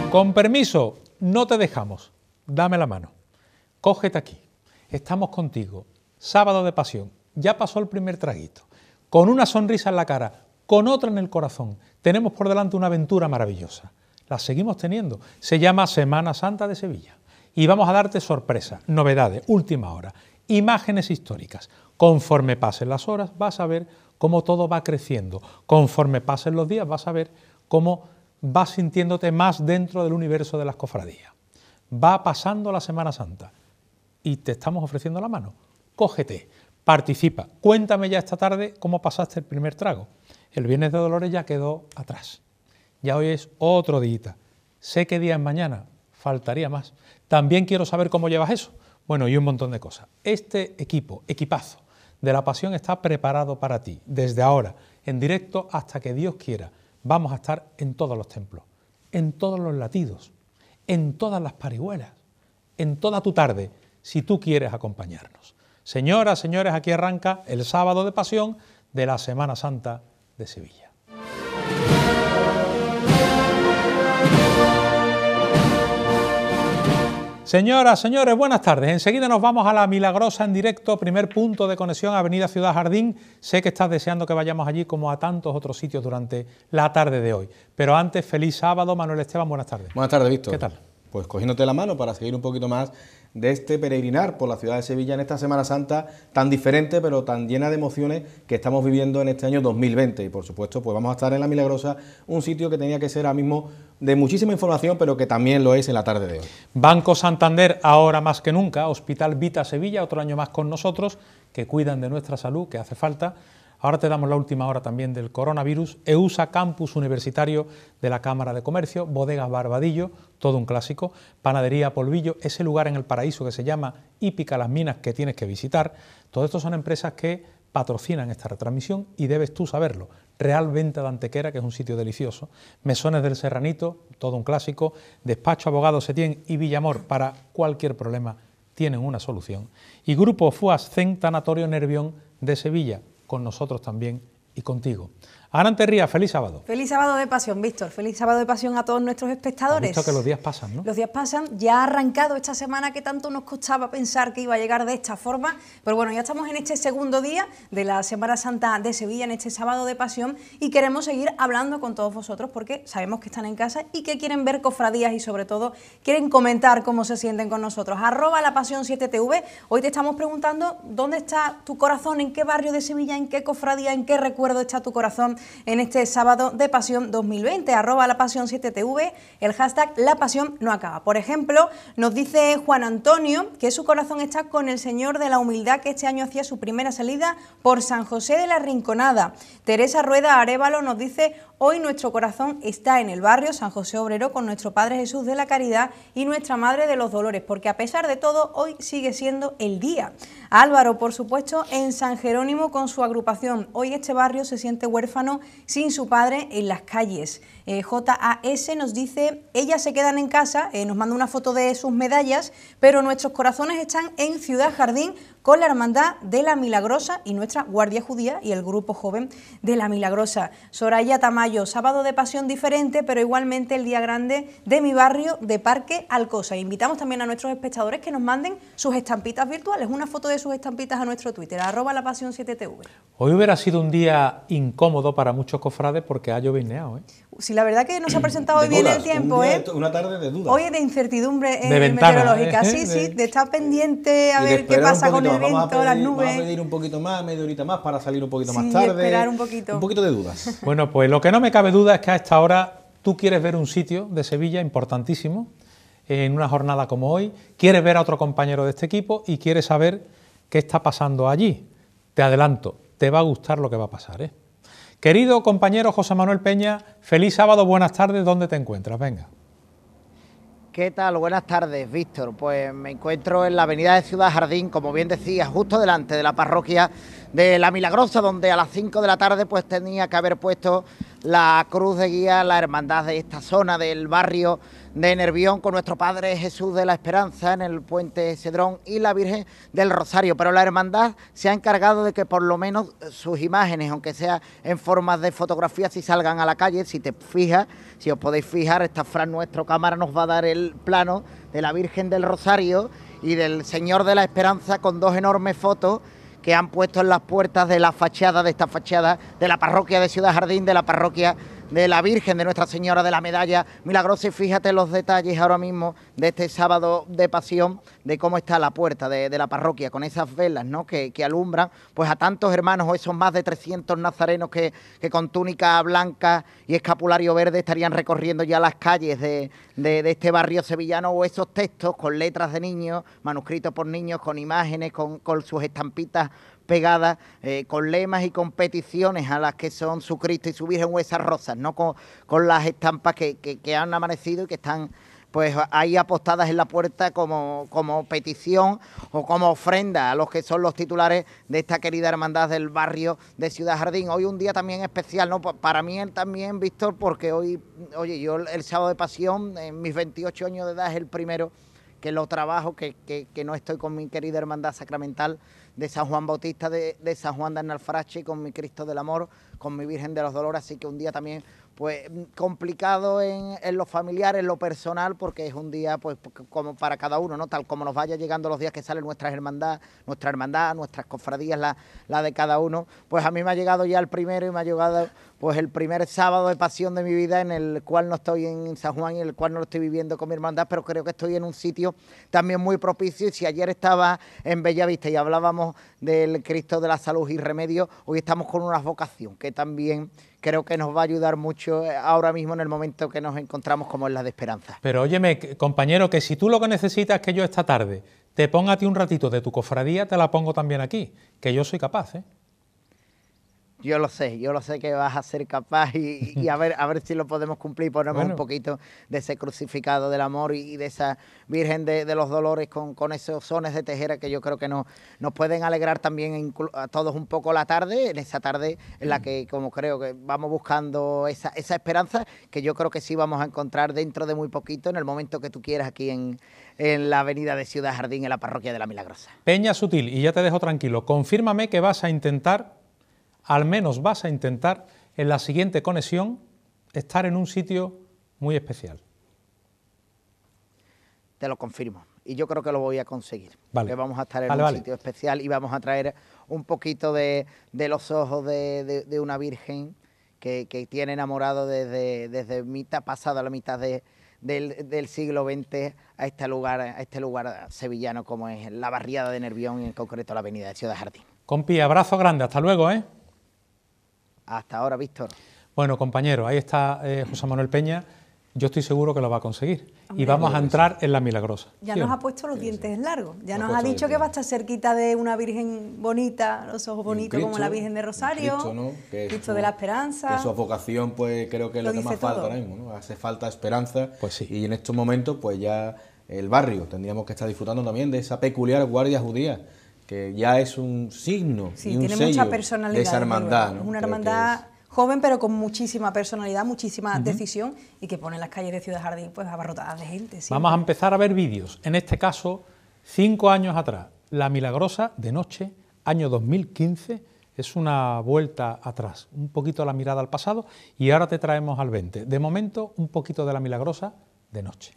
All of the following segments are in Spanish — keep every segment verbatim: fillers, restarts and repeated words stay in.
Con permiso, no te dejamos. Dame la mano. Cógete aquí. Estamos contigo. Sábado de pasión. Ya pasó el primer traguito. Con una sonrisa en la cara, con otra en el corazón. Tenemos por delante una aventura maravillosa. La seguimos teniendo. Se llama Semana Santa de Sevilla. Y vamos a darte sorpresas, novedades, última hora, imágenes históricas. Conforme pasen las horas, vas a ver cómo todo va creciendo. Conforme pasen los días, vas a ver cómo vas sintiéndote más dentro del universo de las cofradías. Va pasando la Semana Santa y te estamos ofreciendo la mano. Cógete, participa, cuéntame ya esta tarde cómo pasaste el primer trago. El Viernes de Dolores ya quedó atrás. Ya hoy es otro día. Sé qué día es mañana, faltaría más. También quiero saber cómo llevas eso. Bueno, y un montón de cosas. Este equipo, equipazo de la pasión está preparado para ti. Desde ahora, en directo hasta que Dios quiera. Vamos a estar en todos los templos, en todos los latidos, en todas las parihuelas, en toda tu tarde, si tú quieres acompañarnos. Señoras, señores, aquí arranca el sábado de pasión de la Semana Santa de Sevilla. Señoras, señores, buenas tardes. Enseguida nos vamos a La Milagrosa en directo, primer punto de conexión, Avenida Ciudad Jardín. Sé que estás deseando que vayamos allí como a tantos otros sitios durante la tarde de hoy. Pero antes, feliz sábado, Manuel Esteban, buenas tardes. Buenas tardes, Víctor. ¿Qué tal? Pues cogiéndote la mano para seguir un poquito más de este peregrinar por la ciudad de Sevilla en esta Semana Santa tan diferente pero tan llena de emociones que estamos viviendo en este año dos mil veinte. Y por supuesto pues vamos a estar en La Milagrosa, un sitio que tenía que ser ahora mismo de muchísima información pero que también lo es en la tarde de hoy. Banco Santander, ahora más que nunca, Hospital Vita Sevilla, otro año más con nosotros, que cuidan de nuestra salud, que hace falta. Ahora te damos la última hora también del coronavirus. EUSA, campus universitario de la Cámara de Comercio, Bodegas Barbadillo, todo un clásico, Panadería Polvillo, ese lugar en el paraíso que se llama Hípica Las Minas que tienes que visitar. Todo esto son empresas que patrocinan esta retransmisión y debes tú saberlo. Real Venta de Antequera, que es un sitio delicioso, Mesones del Serranito, todo un clásico, Despacho Abogado Setién y Villamor, para cualquier problema tienen una solución. Y Grupo Fuas Zen Tanatorio Nervión de Sevilla, con nosotros también y contigo. Ana Anterría, feliz sábado. Feliz sábado de pasión, Víctor. Feliz sábado de pasión a todos nuestros espectadores. Has visto que los días pasan, ¿no? Los días pasan, ya ha arrancado esta semana que tanto nos costaba pensar que iba a llegar de esta forma, pero bueno, ya estamos en este segundo día de la Semana Santa de Sevilla, en este sábado de pasión, y queremos seguir hablando con todos vosotros porque sabemos que están en casa y que quieren ver cofradías y sobre todo quieren comentar cómo se sienten con nosotros. Arroba la pasión siete T V, hoy te estamos preguntando dónde está tu corazón, en qué barrio de Sevilla, en qué cofradía, en qué recuerdo está tu corazón en este sábado de pasión dos mil veinte, arroba la pasión siete T V, el hashtag la pasión no acaba. Por ejemplo, nos dice Juan Antonio que su corazón está con el Señor de la Humildad, que este año hacía su primera salida por San José de la Rinconada. Teresa Rueda Arévalo nos dice: hoy nuestro corazón está en el barrio San José Obrero con nuestro Padre Jesús de la Caridad y nuestra Madre de los Dolores, porque a pesar de todo hoy sigue siendo el día. Álvaro, por supuesto, en San Jerónimo con su agrupación. Hoy este barrio se siente huérfano sin su padre en las calles. Eh, J A S nos dice: ellas se quedan en casa, eh, nos manda una foto de sus medallas, pero nuestros corazones están en Ciudad Jardín con la Hermandad de la Milagrosa y nuestra Guardia Judía y el Grupo Joven de la Milagrosa. Soraya Tamayo, sábado de pasión diferente, pero igualmente el día grande de mi barrio de Parque Alcosa. Invitamos también a nuestros espectadores que nos manden sus estampitas virtuales, una foto de sus estampitas a nuestro Twitter, arroba la pasión siete T V. Hoy hubiera sido un día incómodo para muchos cofrades porque ha llovineado, ¿eh? Si la verdad que nos ha presentado hoy bien el tiempo, ¿eh? Una tarde de dudas. Hoy es de incertidumbre eh, de ventana, meteorológica, ¿eh? sí, sí, de estar pendiente a y ver qué pasa con el más. viento, Vamos a pedir, las nubes. Vamos a pedir un poquito más, media horita más para salir un poquito Sí, más tarde. esperar un poquito. Un poquito de dudas. Bueno, pues lo que no me cabe duda es que a esta hora tú quieres ver un sitio de Sevilla importantísimo en una jornada como hoy, quieres ver a otro compañero de este equipo y quieres saber qué está pasando allí. Te adelanto, te va a gustar lo que va a pasar, ¿eh? Querido compañero José Manuel Peña, feliz sábado, buenas tardes, ¿dónde te encuentras? Venga. ¿Qué tal? Buenas tardes, Víctor. Pues me encuentro en la avenida de Ciudad Jardín, como bien decías, justo delante de la parroquia de La Milagrosa, donde a las cinco de la tarde pues tenía que haber puesto la cruz de guía, la hermandad de esta zona del barrio de Nervión, con nuestro Padre Jesús de la Esperanza en el puente Cedrón y la Virgen del Rosario. Pero la hermandad se ha encargado de que por lo menos sus imágenes, aunque sea en formas de fotografía, si salgan a la calle. Si te fijas, si os podéis fijar, esta Fran, nuestro cámara, nos va a dar el plano de la Virgen del Rosario y del Señor de la Esperanza, con dos enormes fotos que han puesto en las puertas de la fachada, de esta fachada de la parroquia de Ciudad Jardín, de la parroquia de la Virgen de Nuestra Señora de la Medalla Milagrosa. Y fíjate los detalles ahora mismo de este sábado de Pasión, de cómo está la puerta de, de la parroquia, con esas velas, ¿no?, que, que alumbran pues a tantos hermanos, o esos más de trescientos nazarenos que, que con túnica blanca y escapulario verde estarían recorriendo ya las calles de, de, de este barrio sevillano, o esos textos con letras de niños, manuscritos por niños, con imágenes, con, con sus estampitas pegadas, eh, con lemas y con peticiones a las que son su Cristo y su Virgen, o esas rosas, ¿no?, con, con las estampas que, que, que han amanecido y que están pues ahí apostadas en la puerta como, como petición o como ofrenda a los que son los titulares de esta querida hermandad del barrio de Ciudad Jardín. Hoy un día también especial, ¿no?, para mí también, Víctor, porque hoy, oye, yo el sábado de Pasión, en mis veintiocho años de edad, es el primero que lo trabajo, que, que, que no estoy con mi querida hermandad sacramental de San Juan Bautista, de, de San Juan de Alfarache, con mi Cristo del Amor, con mi Virgen de los Dolores. Así que un día también pues complicado en, en lo familiar, en lo personal, porque es un día pues como para cada uno, ¿no?, tal como nos vaya llegando los días que salen nuestras hermandad, nuestra hermandad, nuestras cofradías, la, la de cada uno. Pues a mí me ha llegado ya el primero y me ha llegado pues el primer sábado de Pasión de mi vida, en el cual no estoy en San Juan y en el cual no lo estoy viviendo con mi hermandad, pero creo que estoy en un sitio también muy propicio. Y si ayer estaba en Bellavista y hablábamos del Cristo de la Salud y Remedio, hoy estamos con una vocación que también creo que nos va a ayudar mucho ahora mismo en el momento que nos encontramos, como es la de Esperanza. Pero óyeme, compañero, que si tú lo que necesitas es que yo esta tarde te ponga a ti un ratito de tu cofradía, te la pongo también aquí, que yo soy capaz, ¿eh? Yo lo sé, yo lo sé que vas a ser capaz y, y a ver a ver si lo podemos cumplir, ponemos bueno. un poquito de ese crucificado del amor y, y de esa Virgen de, de los Dolores con, con esos sones de tejera que yo creo que nos, nos pueden alegrar también a todos un poco la tarde, en esa tarde en la que, como creo que vamos buscando esa, esa esperanza, que yo creo que sí vamos a encontrar dentro de muy poquito, en el momento que tú quieras, aquí en, en la avenida de Ciudad Jardín, en la parroquia de la Milagrosa. Peña Sutil, y ya te dejo tranquilo, confírmame que vas a intentar, al menos vas a intentar, en la siguiente conexión, estar en un sitio muy especial. Te lo confirmo. Y yo creo que lo voy a conseguir. Vale. Que vamos a estar en vale, un vale. sitio especial y vamos a traer un poquito de, de los ojos de, de, de una Virgen que, que tiene enamorado desde, desde mitad pasada, la mitad de, del, del siglo veinte, a este lugar, a este lugar sevillano como es la barriada de Nervión y en concreto la avenida de Ciudad Jardín. Compi, abrazo grande, hasta luego, ¿eh? Hasta ahora, Víctor. Bueno, compañero, ahí está eh, José Manuel Peña. Yo estoy seguro que lo va a conseguir. Hombre, y vamos a entrar sí. en la Milagrosa. Ya ¿Sí nos no? ha puesto los Sí, dientes sí. largos. Ya Nos nos ha ha puesto dicho dientes. que va a estar cerquita de una Virgen bonita, los ojos bonitos Cristo, como la Virgen de Rosario, Cristo, ¿no? Que es Cristo su- de la Esperanza. Que su vocación, pues creo que es Lo lo, que dice más falta todo. ahora mismo, ¿no? Hace falta esperanza. Pues sí. Y en estos momentos, pues ya el barrio tendríamos que estar disfrutando también de esa peculiar guardia judía, que ya es un signo Sí, y un tiene sello mucha personalidad. de esa desde hermandad, luego. ¿no? Es una Creo que hermandad es- joven, pero con muchísima personalidad, muchísima decisión, y que pone las calles de Ciudad Jardín pues abarrotadas de gente. siempre. Vamos a empezar a ver vídeos. En este caso, cinco años atrás. La Milagrosa de noche, año dos mil quince, es una vuelta atrás. Un poquito la mirada al pasado y ahora te traemos al veinte. De momento, un poquito de la Milagrosa de noche.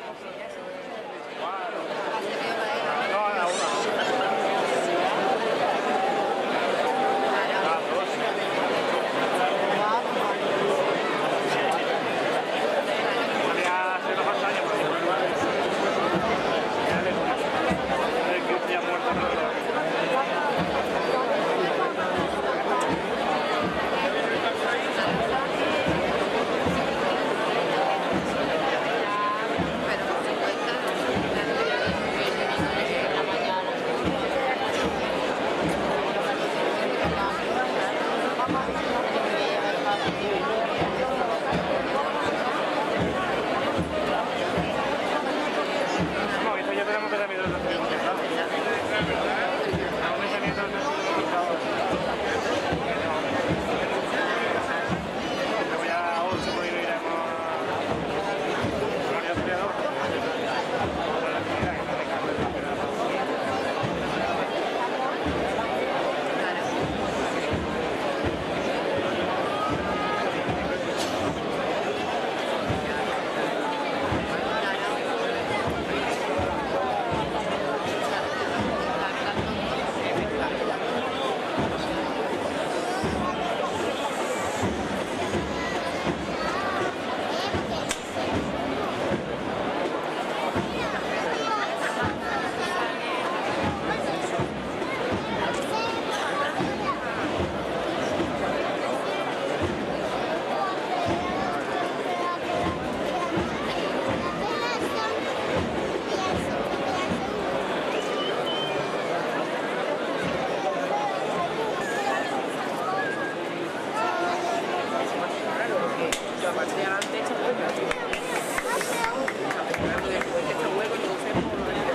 Voy a la parte de adelante está hueco. Después que está hueco, entonces por lo menos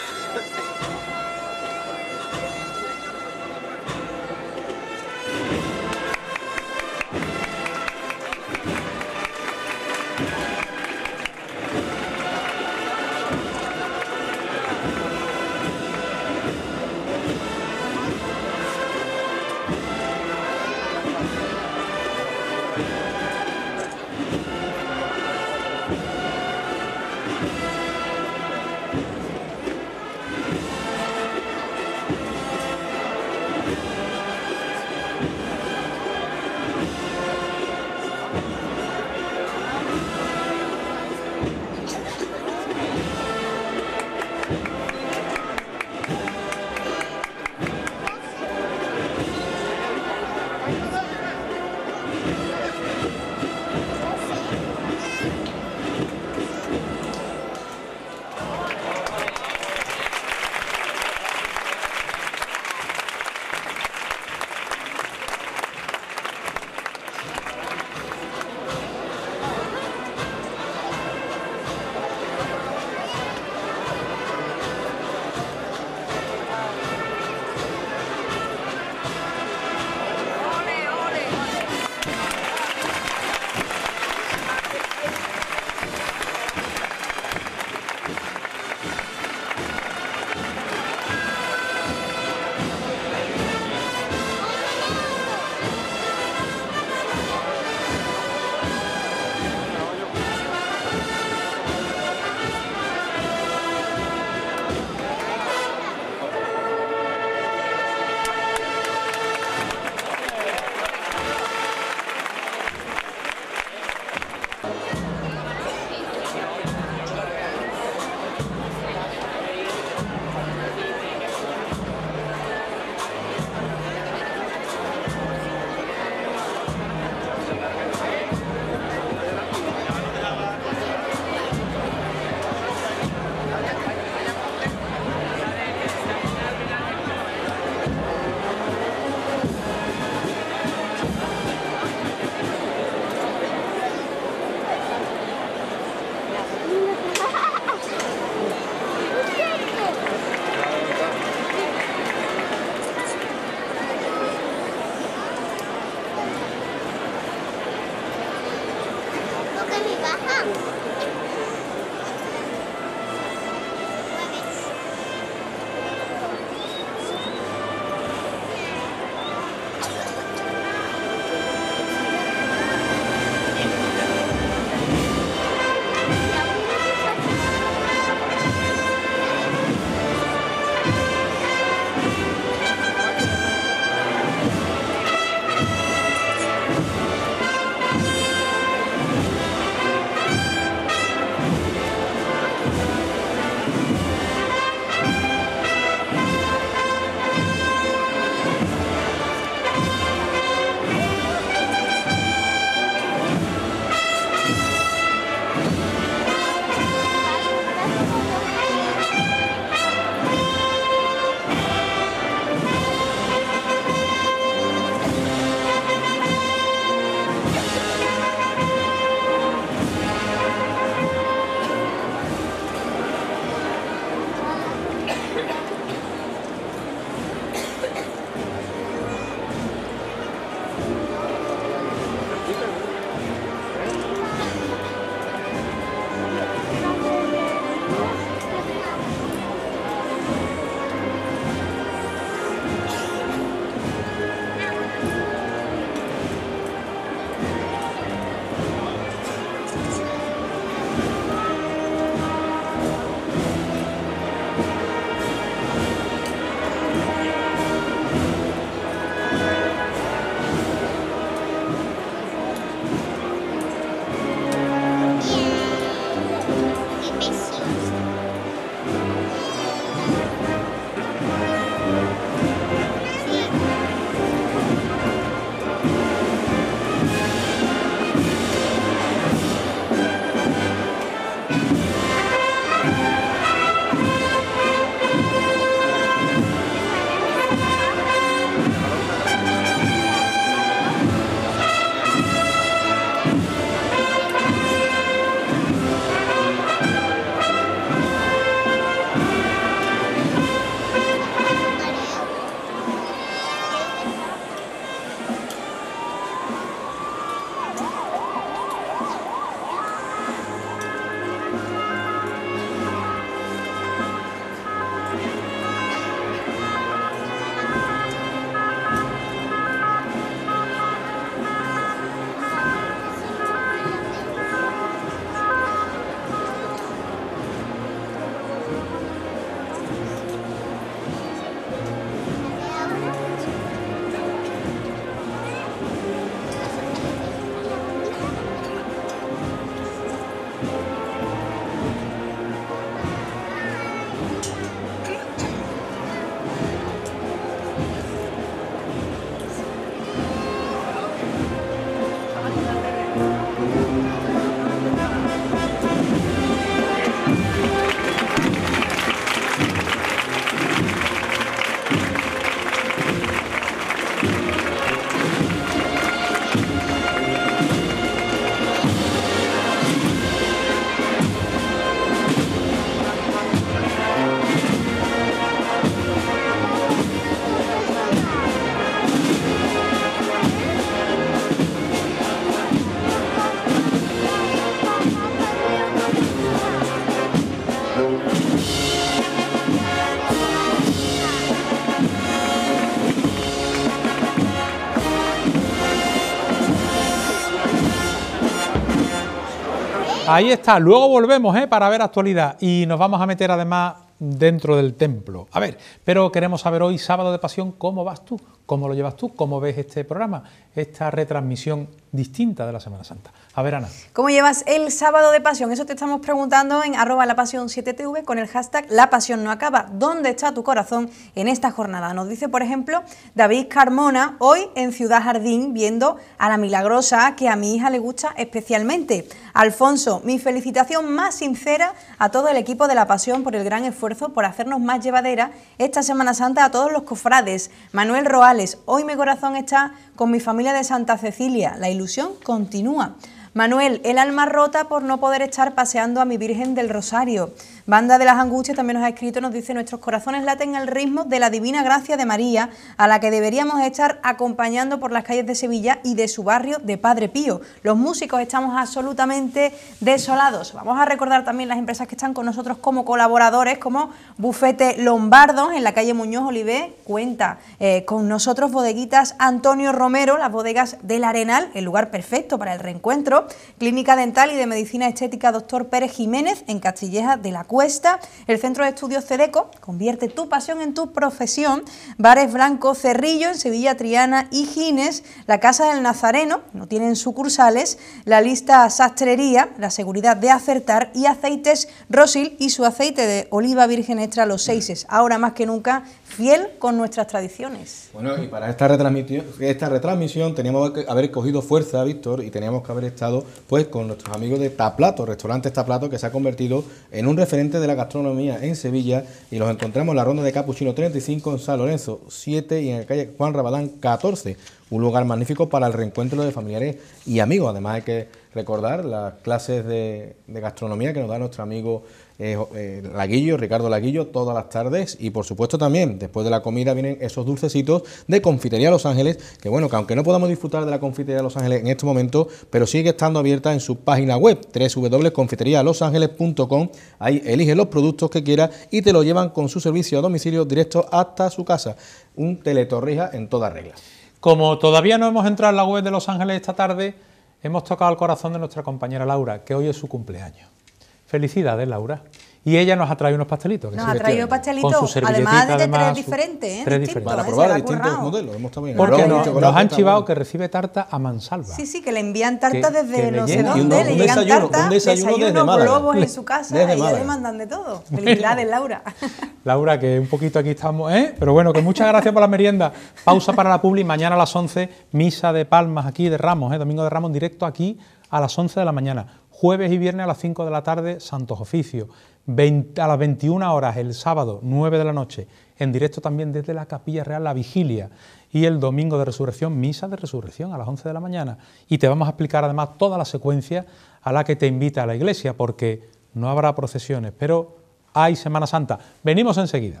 Ahí está, luego volvemos ¿eh? para ver actualidad y nos vamos a meter además dentro del templo. A ver, pero queremos saber hoy, sábado de pasión, ¿cómo vas tú? ¿Cómo lo llevas tú? ¿Cómo ves este programa? Esta retransmisión distinta de la Semana Santa. A ver, Ana. ¿Cómo llevas el sábado de pasión? Eso te estamos preguntando en arroba la pasión siete T V con el hashtag La Pasión No Acaba. ¿Dónde está tu corazón en esta jornada? Nos dice, por ejemplo, David Carmona, hoy en Ciudad Jardín, viendo a la Milagrosa, que a mi hija le gusta especialmente. Alfonso, mi felicitación más sincera a todo el equipo de La Pasión por el gran esfuerzo por hacernos más llevadera esta Semana Santa a todos los cofrades. Manuel Roales, hoy mi corazón está con mi familia de Santa Cecilia. La ilusión continúa. Manuel, el alma rota por no poder estar paseando a mi Virgen del Rosario. Banda de las Angustias también nos ha escrito, nos dice, nuestros corazones laten al ritmo de la divina gracia de María, a la que deberíamos estar acompañando por las calles de Sevilla y de su barrio de Padre Pío. Los músicos estamos absolutamente desolados. Vamos a recordar también las empresas que están con nosotros como colaboradores, como Bufete Lombardo en la calle Muñoz Olivé, cuenta eh, con nosotros Bodeguitas Antonio Romero, las bodegas del Arenal, el lugar perfecto para el reencuentro, Clínica Dental y de Medicina Estética Doctor Pérez Jiménez en Castilleja de la Cuesta, el Centro de Estudios CEDECO, convierte tu pasión en tu profesión, Bares Blanco Cerrillo en Sevilla, Triana y Gines, la Casa del Nazareno, no tienen sucursales, la Lista Sastrería, la seguridad de acertar y Aceites Rosil y su aceite de oliva virgen extra Los Seises, ahora más que nunca fiel con nuestras tradiciones. Bueno, y para esta retransmisión, esta retransmisión teníamos que haber cogido fuerza, Víctor, y teníamos que haber estado pues con nuestros amigos de Taplato, restaurante Taplato, que se ha convertido en un referente de la gastronomía en Sevilla, y los encontramos en la Ronda de Capuchino treinta y cinco, en San Lorenzo siete y en la calle Juan Rabadán catorce. Un lugar magnífico para el reencuentro de familiares y amigos. Además hay que recordar las clases de, de gastronomía que nos da nuestro amigo eh, eh, Laguillo, Ricardo Laguillo, todas las tardes. Y por supuesto también, después de la comida, vienen esos dulcecitos de Confitería Los Ángeles, que bueno, que aunque no podamos disfrutar de la Confitería Los Ángeles en este momento, pero sigue estando abierta en su página web, doble u doble u doble u punto confitería los ángeles punto com. Ahí elige los productos que quiera y te lo llevan con su servicio a domicilio directo hasta su casa. Un teletorrija en toda regla. Como todavía no hemos entrado en la web de Los Ángeles esta tarde, hemos tocado el corazón de nuestra compañera Laura, que hoy es su cumpleaños. Felicidades, Laura. Y ella nos ha traído unos pastelitos. Nos ha traído pastelitos, con su además de además, tres diferentes, ¿eh? Tres distintos, diferentes. Para ¿eh? probar Se la ha distintos currado. modelos. Hemos también Porque el nos, chocolate nos han está chivado bueno. que recibe tarta a mansalva. Sí, sí, que le envían tartas Que- desde que le no sé llegan- dónde, y un- le un llegan desayuno- tartas, un desayuno desde Málaga. globos en su casa, Desde y ya Málaga. le mandan de todo. Felicidades, Laura. Laura, que un poquito aquí estamos, ¿eh? Pero bueno, que muchas gracias por la merienda. Pausa para la publi, mañana a las once, misa de Palmas aquí de Ramos, ¿eh? Domingo de Ramos, en directo aquí a las once de la mañana. Jueves y viernes a las cinco de la tarde, Santos Oficios. veinte, a las veintiuna horas el sábado, nueve de la noche, en directo también desde la Capilla Real, la vigilia. Y el domingo de resurrección, misa de resurrección a las once de la mañana. Y te vamos a explicar además toda la secuencia a la que te invita a la iglesia, porque no habrá procesiones, pero hay Semana Santa. Venimos enseguida.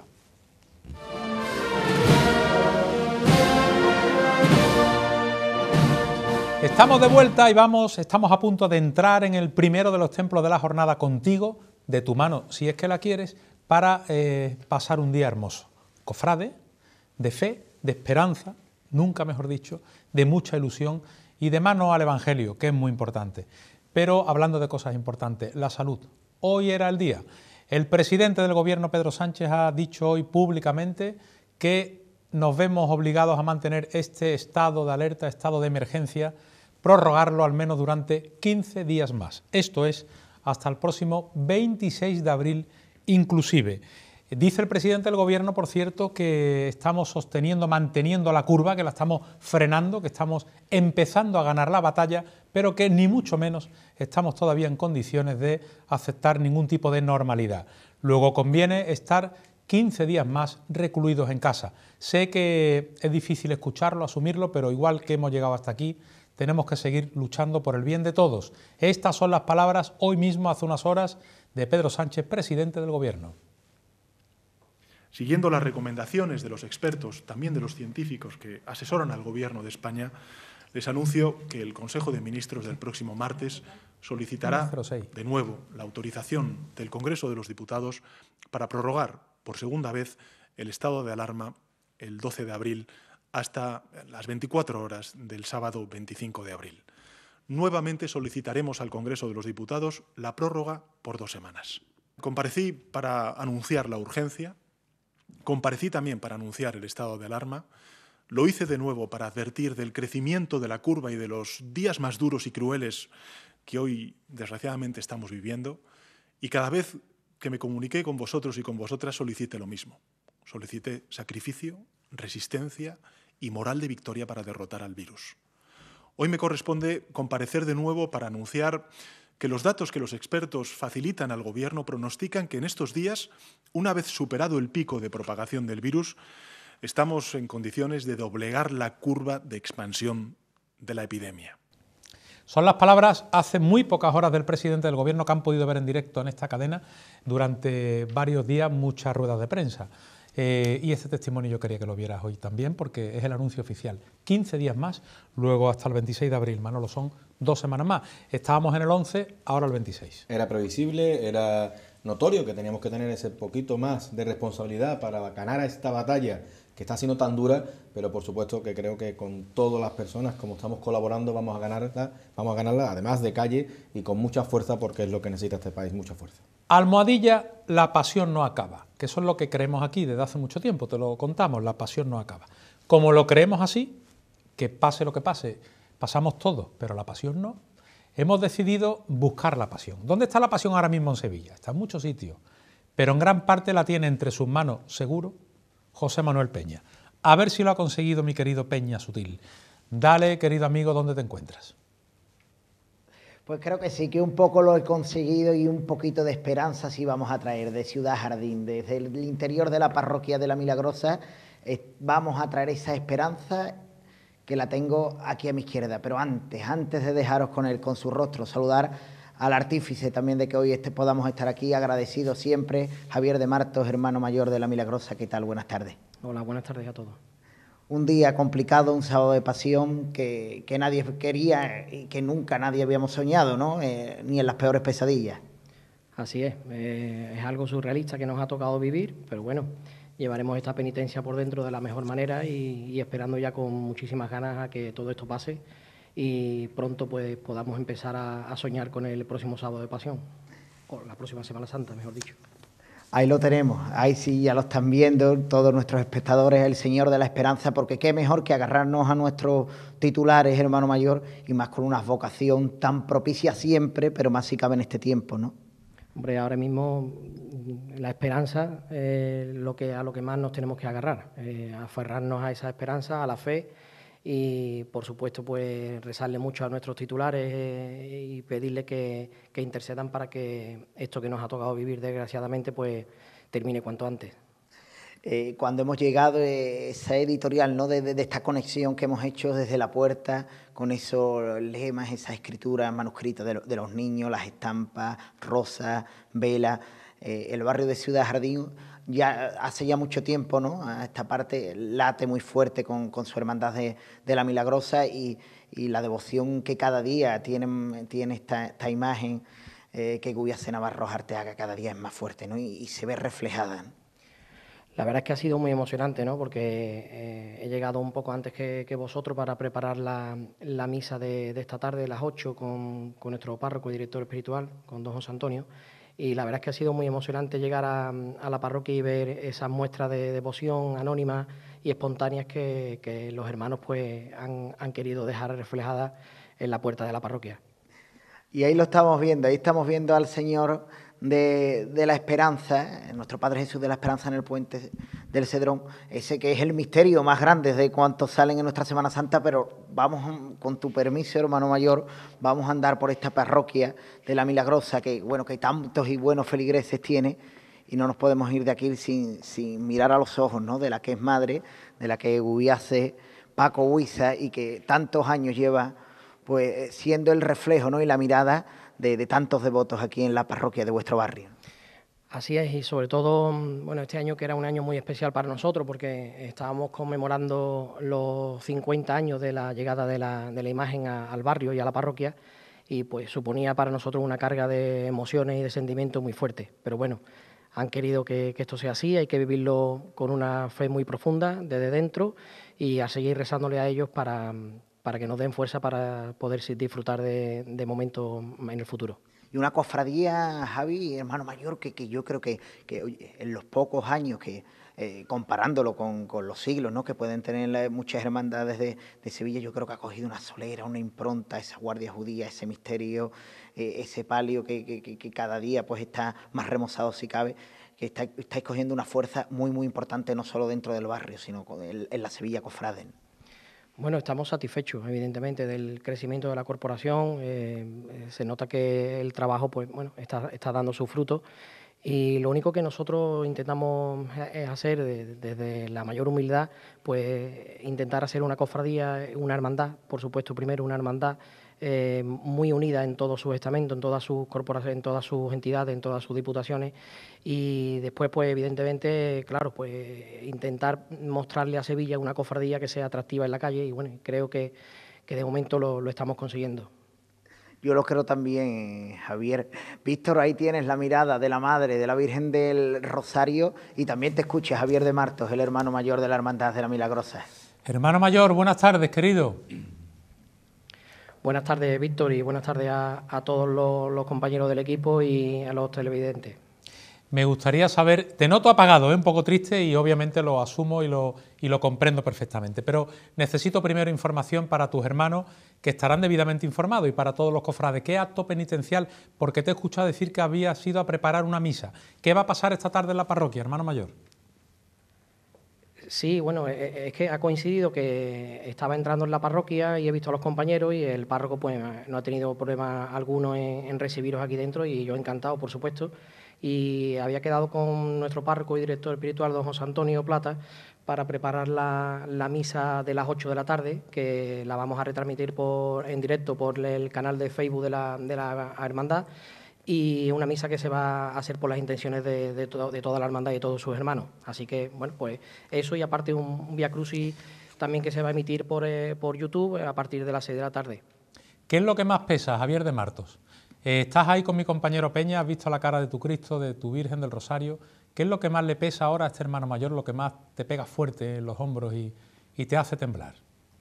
Estamos de vuelta y vamos, estamos a punto de entrar en el primero de los templos de la jornada contigo, de tu mano, si es que la quieres, para eh, pasar un día hermoso. Cofrade, de fe, de esperanza, nunca mejor dicho, de mucha ilusión y de mano al Evangelio, que es muy importante. Pero hablando de cosas importantes, la salud. Hoy era el día. El presidente del gobierno, Pedro Sánchez, ha dicho hoy públicamente que nos vemos obligados a mantener este estado de alerta, estado de emergencia, prorrogarlo al menos durante quince días más. Esto es hasta el próximo veintiséis de abril inclusive. Dice el presidente del gobierno, por cierto, que estamos sosteniendo, manteniendo la curva, que la estamos frenando, que estamos empezando a ganar la batalla, pero que ni mucho menos estamos todavía en condiciones de aceptar ningún tipo de normalidad. Luego conviene estar quince días más recluidos en casa. Sé que es difícil escucharlo, asumirlo, pero igual que hemos llegado hasta aquí, tenemos que seguir luchando por el bien de todos. Estas son las palabras hoy mismo, hace unas horas, de Pedro Sánchez, presidente del Gobierno. Siguiendo las recomendaciones de los expertos, también de los científicos que asesoran al Gobierno de España, les anuncio que el Consejo de Ministros del próximo martes solicitará de nuevo la autorización del Congreso de los Diputados para prorrogar por segunda vez el estado de alarma el doce de abril hasta las veinticuatro horas del sábado veinticinco de abril. nuevamente solicitaremos al Congreso de los Diputados la prórroga por dos semanas. Comparecí para anunciar la urgencia, comparecí también para anunciar el estado de alarma, lo hice de nuevo para advertir del crecimiento de la curva y de los días más duros y crueles que hoy, desgraciadamente, estamos viviendo, y cada vez que me comuniqué con vosotros y con vosotras solicité lo mismo. Solicité sacrificio, resistencia y moral de victoria para derrotar al virus. Hoy me corresponde comparecer de nuevo para anunciar que los datos que los expertos facilitan al Gobierno pronostican que en estos días, una vez superado el pico de propagación del virus, estamos en condiciones de doblegar la curva de expansión de la epidemia. Son las palabras hace muy pocas horas del presidente del Gobierno que han podido ver en directo en esta cadena durante varios días, muchas ruedas de prensa. Eh, y este testimonio yo quería que lo vieras hoy también porque es el anuncio oficial. quince días más, luego hasta el veintiséis de abril, Manolo, son dos semanas más. Estábamos en el once, ahora el veintiséis. Era previsible, era notorio que teníamos que tener ese poquito más de responsabilidad para ganar a esta batalla que está siendo tan dura, pero por supuesto que creo que con todas las personas, como estamos colaborando, vamos a ganarla, vamos a ganarla además de calle y con mucha fuerza, porque es lo que necesita este país, mucha fuerza. Almohadilla, la pasión no acaba, que eso es lo que creemos aquí desde hace mucho tiempo, te lo contamos, la pasión no acaba. Como lo creemos así, que pase lo que pase, pasamos todos, pero la pasión no, hemos decidido buscar la pasión. ¿Dónde está la pasión ahora mismo en Sevilla? Está en muchos sitios, pero en gran parte la tiene entre sus manos, seguro, José Manuel Peña. A ver si lo ha conseguido mi querido Peña Sutil. Dale, querido amigo, ¿dónde te encuentras? Pues creo que sí, que un poco lo he conseguido y un poquito de esperanza sí vamos a traer de Ciudad Jardín, desde el interior de la parroquia de La Milagrosa, eh, vamos a traer esa esperanza que la tengo aquí a mi izquierda. Pero antes, antes de dejaros con él, con su rostro, saludar al artífice también de que hoy este podamos estar aquí, agradecido siempre, Javier de Martos, hermano mayor de La Milagrosa. ¿Qué tal? Buenas tardes. Hola, buenas tardes a todos. Un día complicado, un sábado de pasión que, que nadie quería y que nunca nadie habíamos soñado, ¿no? Eh, ni en las peores pesadillas. Así es, eh, es algo surrealista que nos ha tocado vivir, pero bueno, llevaremos esta penitencia por dentro de la mejor manera y, y esperando ya con muchísimas ganas a que todo esto pase y pronto pues podamos empezar a, a soñar con el próximo sábado de pasión, o la próxima Semana Santa, mejor dicho. Ahí lo tenemos, ahí sí ya lo están viendo todos nuestros espectadores, el Señor de la Esperanza, porque qué mejor que agarrarnos a nuestros titulares, hermano mayor, y más con una vocación tan propicia siempre, pero más si cabe en este tiempo, ¿no? Hombre, ahora mismo la esperanza es eh, lo que, a lo que más nos tenemos que agarrar, eh, aferrarnos a esa esperanza, a la fe y, por supuesto, pues rezarle mucho a nuestros titulares eh, y pedirle que, que intercedan para que esto que nos ha tocado vivir, desgraciadamente, pues termine cuanto antes. Eh, cuando hemos llegado, eh, esa editorial, ¿no? de, de, de esta conexión que hemos hecho desde la puerta, con esos lemas, esa escritura manuscrita de, lo, de los niños, las estampas, rosas, velas, eh, el barrio de Ciudad Jardín, ya hace ya mucho tiempo, ¿no? A esta parte late muy fuerte con, con su hermandad de, de La Milagrosa y, y la devoción que cada día tiene, tiene esta, esta imagen eh, que Gubiase Navarro Arteaga cada día es más fuerte, ¿no? y, y se ve reflejada, ¿no? La verdad es que ha sido muy emocionante, ¿no? Porque eh, he llegado un poco antes que, que vosotros para preparar la, la misa de, de esta tarde, a las ocho, con, con nuestro párroco y director espiritual, con don José Antonio. Y la verdad es que ha sido muy emocionante llegar a, a la parroquia y ver esas muestras de devoción anónimas y espontáneas que, que los hermanos pues han, han querido dejar reflejadas en la puerta de la parroquia. Y ahí lo estamos viendo, ahí estamos viendo al Señor de, de la Esperanza, nuestro Padre Jesús de la Esperanza en el puente del Cedrón, ese que es el misterio más grande de cuantos salen en nuestra Semana Santa, pero vamos, con tu permiso, hermano mayor, vamos a andar por esta parroquia de La Milagrosa, que bueno, que tantos y buenos feligreses tiene, y no nos podemos ir de aquí sin, sin mirar a los ojos, ¿no? De la que es madre, de la que Gubiase Paco Huiza, y que tantos años lleva pues siendo el reflejo, ¿no? y la mirada de, de tantos devotos aquí en la parroquia de vuestro barrio. Así es, y sobre todo, bueno, este año que era un año muy especial para nosotros porque estábamos conmemorando los cincuenta años de la llegada de la, de la imagen a, al barrio y a la parroquia, y pues suponía para nosotros una carga de emociones y de sentimientos muy fuerte. Pero bueno, han querido que, que esto sea así, hay que vivirlo con una fe muy profunda desde dentro y a seguir rezándole a ellos para... para para que nos den fuerza para poder disfrutar de, de momentos en el futuro. Y una cofradía, Javi, hermano mayor, que, que yo creo que, que oye, en los pocos años que, eh, comparándolo con, con los siglos, ¿no?, que pueden tener muchas hermandades de, de Sevilla, yo creo que ha cogido una solera, una impronta, esa guardia judía, ese misterio, eh, ese palio que, que, que cada día pues está más remozado si cabe, que está, estáis cogiendo una fuerza muy, muy importante, no solo dentro del barrio, sino en, en la Sevilla cofrade. Bueno, estamos satisfechos, evidentemente, del crecimiento de la corporación. Eh, se nota que el trabajo, pues, bueno, está, está dando sus frutos. Y lo único que nosotros intentamos hacer desde la mayor humildad, pues intentar hacer una cofradía, una hermandad, por supuesto, primero una hermandad eh, muy unida en todos sus estamentos, en todas sus corporaciones, en todas sus entidades, en todas sus diputaciones, y después, pues evidentemente, claro, pues intentar mostrarle a Sevilla una cofradía que sea atractiva en la calle, y bueno, creo que, que de momento lo, lo estamos consiguiendo. Yo lo creo también, Javier. Víctor, ahí tienes la mirada de la Madre, de la Virgen del Rosario, y también te escucha Javier de Martos, el hermano mayor de la Hermandad de la Milagrosa. Hermano mayor, buenas tardes, querido. Buenas tardes, Víctor, y buenas tardes a, a todos los, los compañeros del equipo y a los televidentes. Me gustaría saber, te noto apagado, ¿eh? Un poco triste, y obviamente lo asumo y lo, y lo comprendo perfectamente, pero necesito primero información para tus hermanos, que estarán debidamente informados, y para todos los cofrades. ¿Qué acto penitencial? Porque te he escuchado decir que habías ido a preparar una misa. ¿Qué va a pasar esta tarde en la parroquia, hermano mayor? Sí, bueno, es que ha coincidido que estaba entrando en la parroquia y he visto a los compañeros, y el párroco pues no ha tenido problema alguno en, en recibiros aquí dentro, y yo encantado, por supuesto. Y había quedado con nuestro párroco y director espiritual, don José Antonio Plata, para preparar la, la misa de las ocho de la tarde, que la vamos a retransmitir por, en directo por el canal de Facebook de la, de la Hermandad, y una misa que se va a hacer por las intenciones de, de, to, de toda la Hermandad y de todos sus hermanos. Así que, bueno, pues eso, y aparte un, un Vía Crucis también que se va a emitir por, eh, por YouTube a partir de las seis de la tarde. ¿Qué es lo que más pesa, Javier de Martos? Eh, estás ahí con mi compañero Peña, has visto la cara de tu Cristo, de tu Virgen del Rosario. ¿Qué es lo que más le pesa ahora a este hermano mayor, lo que más te pega fuerte en los hombros y, y te hace temblar?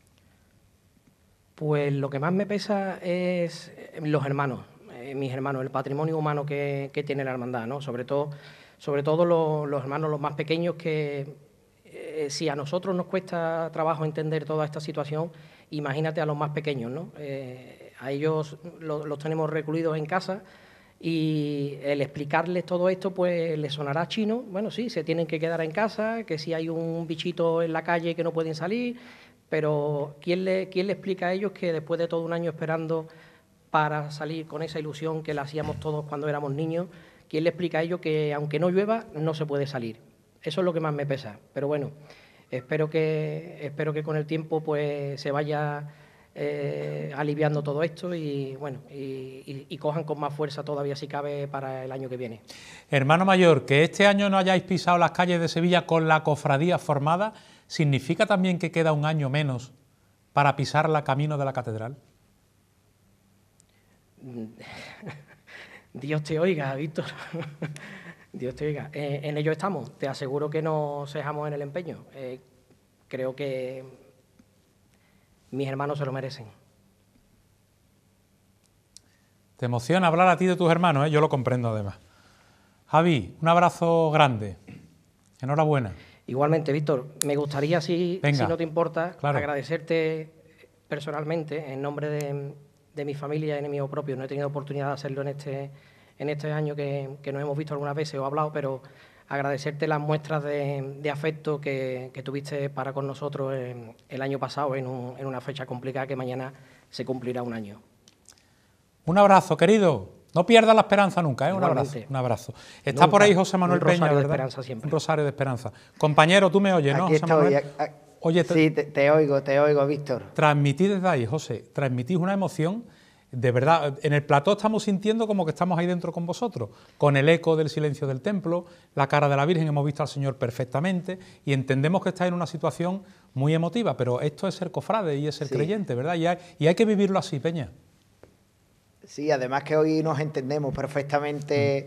Pues lo que más me pesa es los hermanos, eh, mis hermanos, el patrimonio humano que, que tiene la hermandad, ¿no? Sobre todo, sobre todo los, los hermanos los más pequeños, que eh, si a nosotros nos cuesta trabajo entender toda esta situación, imagínate a los más pequeños, ¿no? Eh, a ellos los, los tenemos recluidos en casa, y el explicarles todo esto pues les sonará chino. Bueno, sí, se tienen que quedar en casa, que si hay un bichito en la calle que no pueden salir, pero ¿quién le, quién le explica a ellos que después de todo un año esperando para salir con esa ilusión que la hacíamos todos cuando éramos niños, quién le explica a ellos que aunque no llueva no se puede salir? Eso es lo que más me pesa, pero bueno, espero que, espero que con el tiempo pues se vaya Eh, aliviando todo esto, y bueno, y, y, y cojan con más fuerza todavía si cabe para el año que viene. Hermano mayor, que este año no hayáis pisado las calles de Sevilla con la cofradía formada, ¿significa también que queda un año menos para pisar la camino de la catedral? Dios te oiga, Víctor. Dios te oiga. Eh, en ello estamos. Te aseguro que no cejamos en el empeño. Eh, creo que mis hermanos se lo merecen. Te emociona hablar a ti de tus hermanos, ¿eh? Yo lo comprendo además. Javi, un abrazo grande. Enhorabuena. Igualmente, Víctor, me gustaría, si, si no te importa, claro, agradecerte personalmente, en nombre de, de mi familia y en mío propio. No he tenido oportunidad de hacerlo en este, en este año que, que nos hemos visto algunas veces o hablado, pero agradecerte las muestras de, de afecto que, que tuviste para con nosotros en, el año pasado, en, un, en una fecha complicada que mañana se cumplirá un año. Un abrazo, querido. No pierdas la esperanza nunca, ¿eh? Un abrazo, un abrazo. Está nunca, por ahí José Manuel Peña, ¿verdad? Un rosario de esperanza siempre. Un rosario de esperanza. Compañero, tú me oyes, ¿no, Aquí José estoy. Manuel? A, a, Oye, sí, te, te oigo, te oigo, Víctor. Transmití desde ahí, José, transmitís una emoción. De verdad, en el plató estamos sintiendo como que estamos ahí dentro con vosotros, con el eco del silencio del templo, la cara de la Virgen, hemos visto al Señor perfectamente y entendemos que estáis en una situación muy emotiva, pero esto es ser cofrade y es ser sí. creyente, ¿verdad? Y hay, y hay que vivirlo así, Peña. Sí, además que hoy nos entendemos perfectamente. Mm.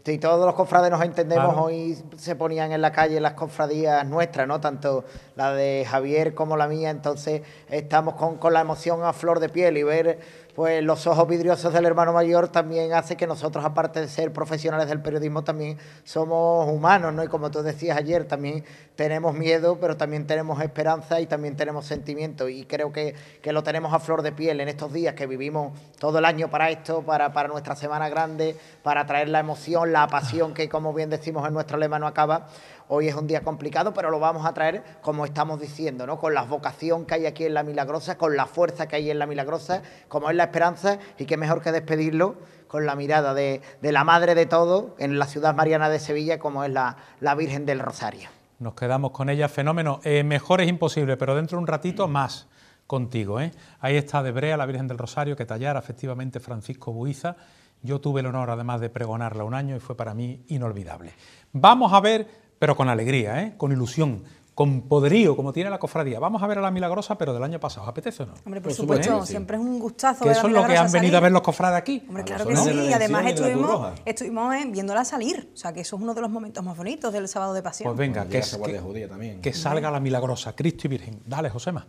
Si todos los cofrades nos entendemos, Claro. hoy se ponían en la calle las cofradías nuestras, ¿no? Tanto la de Javier como la mía, entonces estamos con, con la emoción a flor de piel y ver pues los ojos vidriosos del hermano mayor también hace que nosotros, aparte de ser profesionales del periodismo, también somos humanos, ¿no? Y como tú decías ayer, también tenemos miedo, pero también tenemos esperanza y también tenemos sentimiento, y creo que, que lo tenemos a flor de piel en estos días que vivimos todo el año para esto, para, para nuestra Semana Grande, para traer la emoción, la pasión que, como bien decimos en nuestro lema, no acaba. Hoy es un día complicado, pero lo vamos a traer, como estamos diciendo, ¿no? Con la vocación que hay aquí en La Milagrosa, con la fuerza que hay en La Milagrosa, como es la esperanza, y qué mejor que despedirlo con la mirada de, de la madre de todo en la ciudad mariana de Sevilla, como es la, la Virgen del Rosario. Nos quedamos con ella, fenómeno. Eh, mejor es imposible, pero dentro de un ratito más contigo, ¿eh? Ahí está de Brea, la Virgen del Rosario, que tallara efectivamente Francisco Buiza. Yo tuve el honor, además, de pregonarla un año y fue para mí inolvidable. Vamos a ver, pero con alegría, ¿eh? Con ilusión, con poderío, como tiene la cofradía. Vamos a ver a la Milagrosa, pero del año pasado. ¿Os apetece o no? Hombre, por Por supuesto, supuesto, sí. siempre es un gustazo Que ver eso a es la lo que han Milagrosa venido a salir. ver los cofrades aquí. Hombre, A claro los que sones de sí, la y además Redención y de la Cruz estuvimos, Roja. estuvimos eh, viéndola salir, o sea que eso es uno de los momentos más bonitos del sábado de pasión. Pues venga, Cuando que, llega esa guardia que- judía también. que salga la Milagrosa, Cristo y Virgen. Dale, Josema.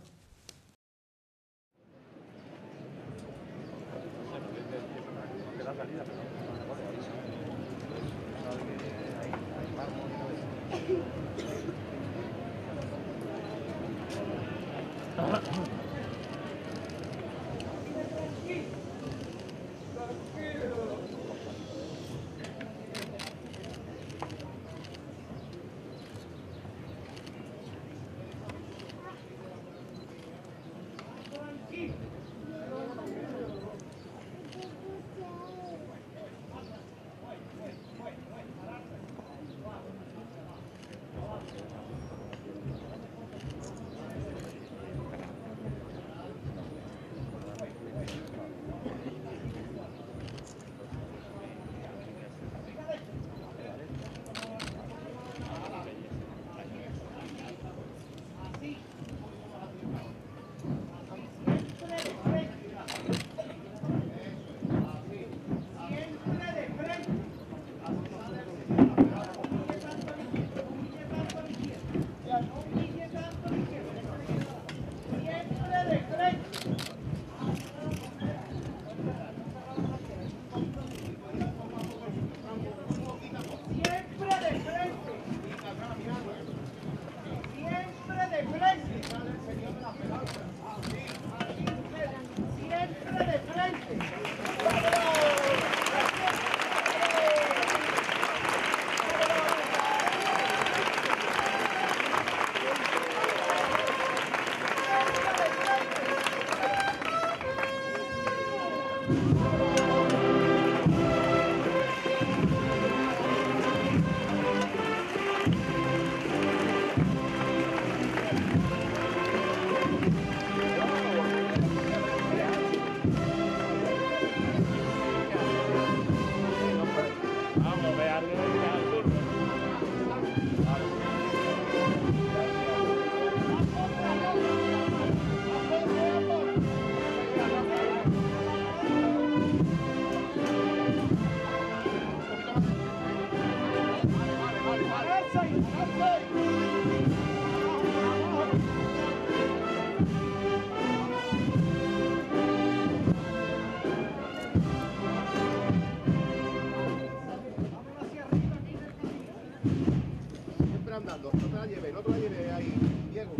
andando, no te la lleves, no te la lleves ahí, Diego.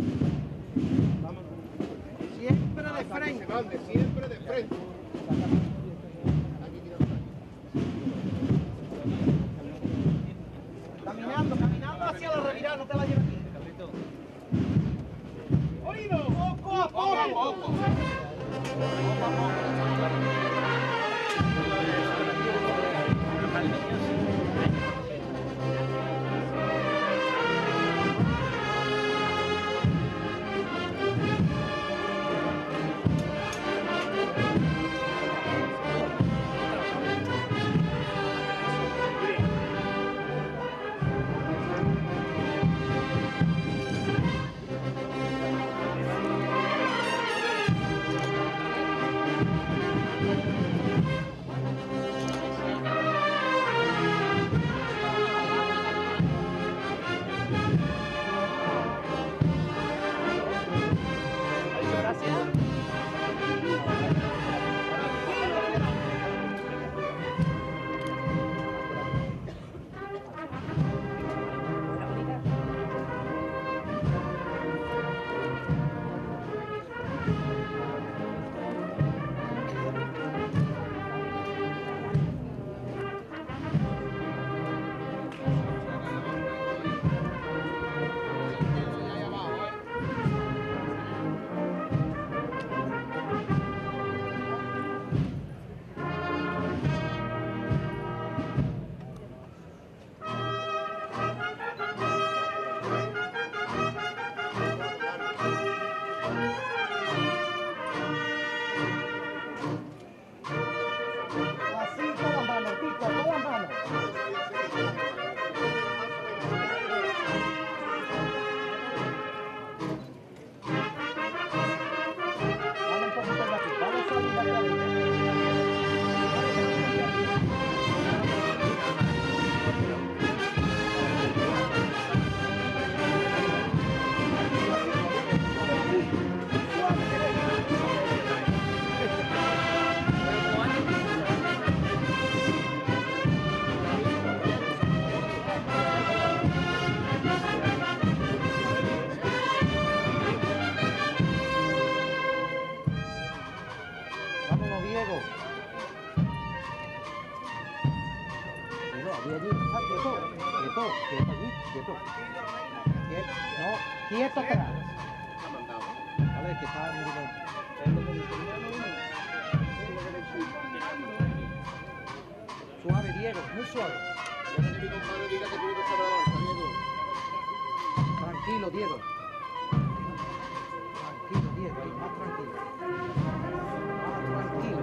Vamos. Siempre de frente. Grande, siempre de frente. Aquí, tira por aquí. Caminando, caminando hacia la revirada, no te la lleves. ¡Oído! ¡Poco a poco! ¡Poco a poco! quieto. Quieto. No, quieto atrás. Vale, que está muy bien. Suave, Diego, muy suave. Tranquilo, Diego. Tranquilo, Diego, ahí, más tranquilo. Más tranquilo.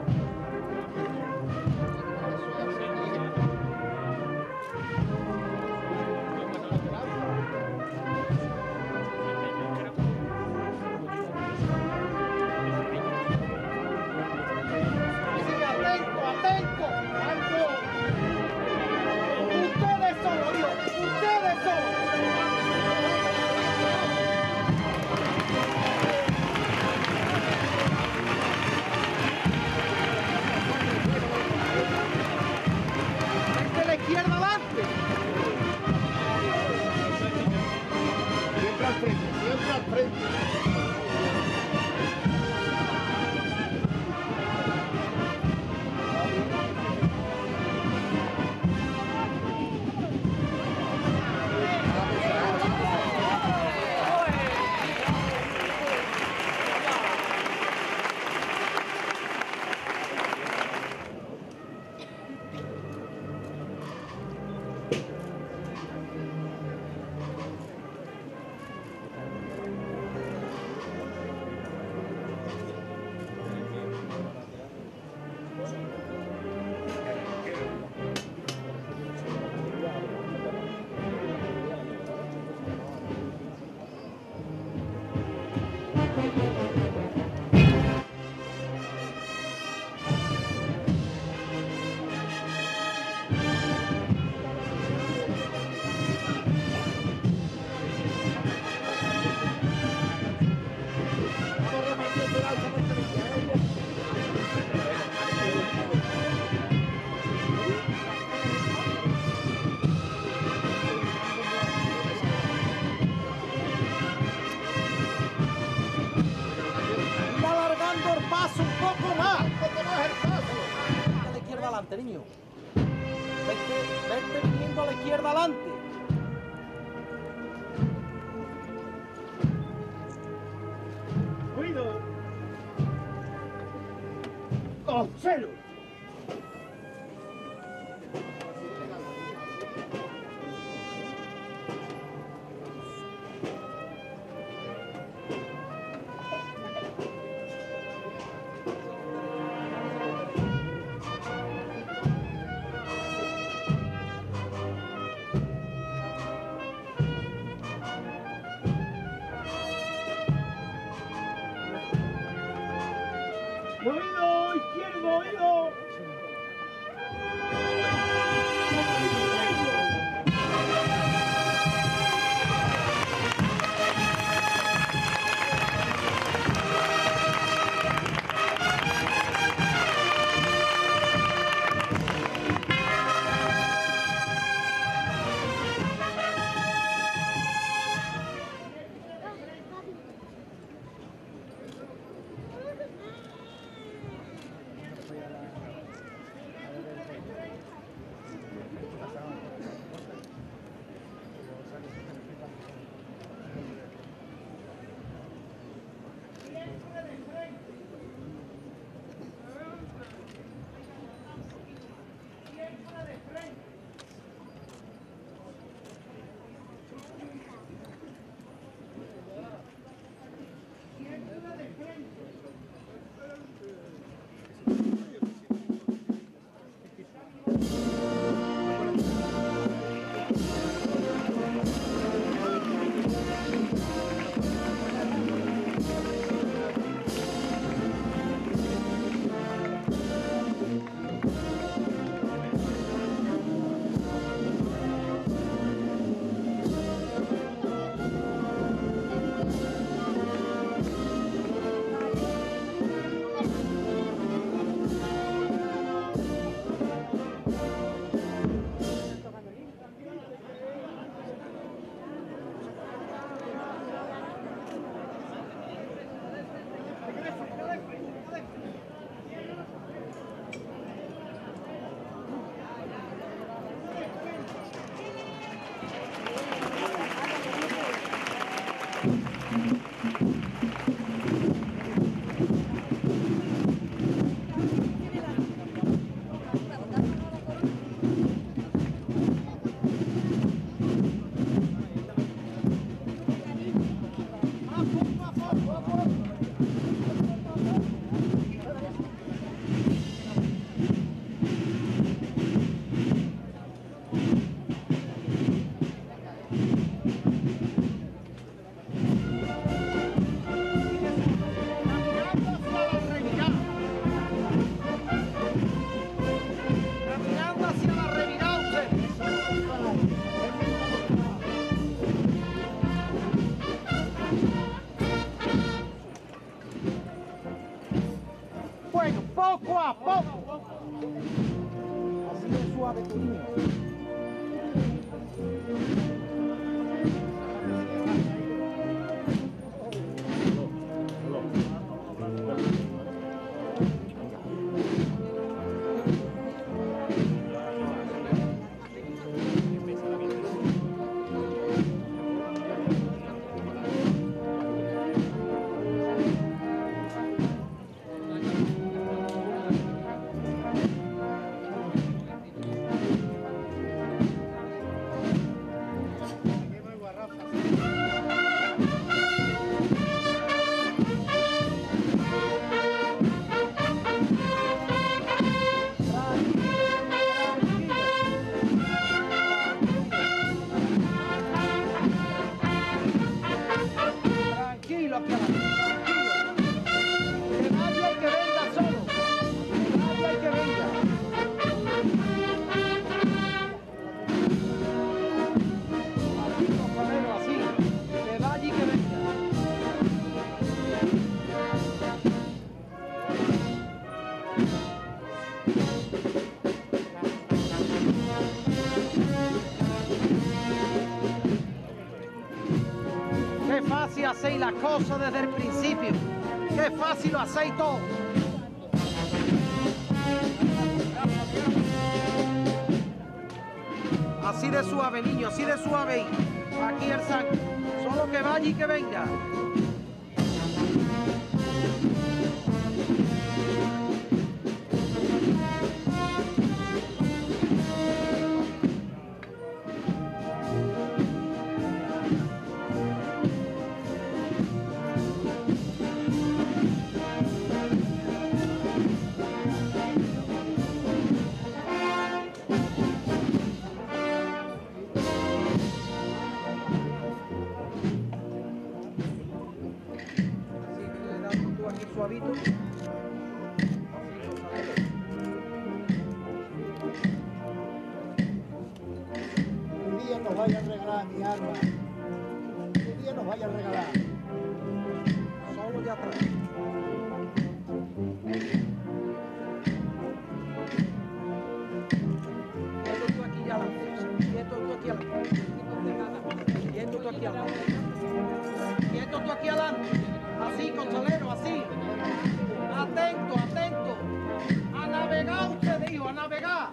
Niño, vete, vete viniendo a la izquierda adelante. Cuido. ¡Cero! ¡Oído! ¡Izquierdo! ¡Oído! va, poco. Así de suave, tu niño. Hacéis las cosas desde el principio. Qué fácil lo hacéis todo. Así de suave, niño, así de suave. Aquí el saco. Solo que vaya y que venga. Suavito. Un día nos vaya a regalar mi arma. Un día nos vaya a regalar. Solo ya atrás. Quieto tú aquí ya adelante. Quieto tú aquí adelante. Quieto tú aquí adelante. Quieto tú aquí adelante. Así, costalero, así. Atento, atento. A navegar usted dijo, a navegar.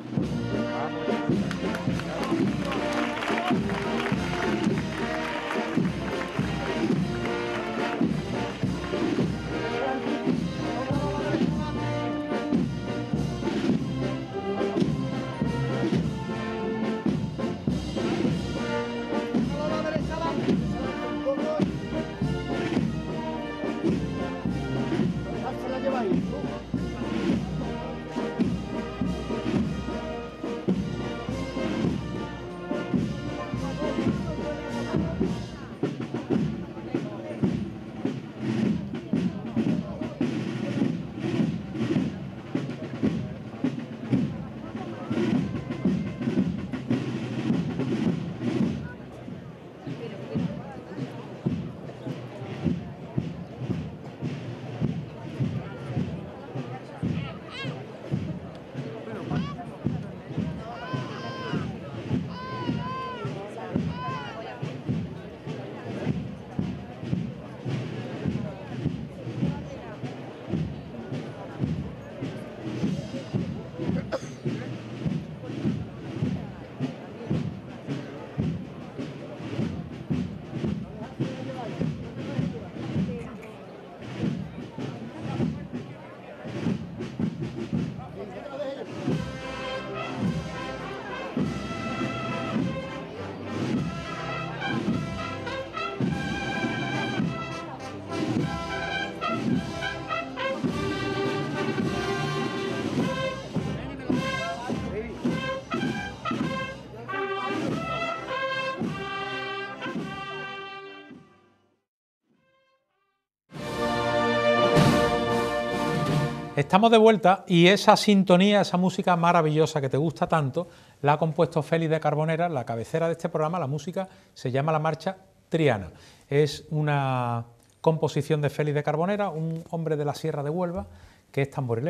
Estamos de vuelta y esa sintonía, esa música maravillosa que te gusta tanto, la ha compuesto Félix de Carbonera, la cabecera de este programa. La música se llama La Marcha Triana. Es una composición de Félix de Carbonera, un hombre de la Sierra de Huelva, que es tamborilero,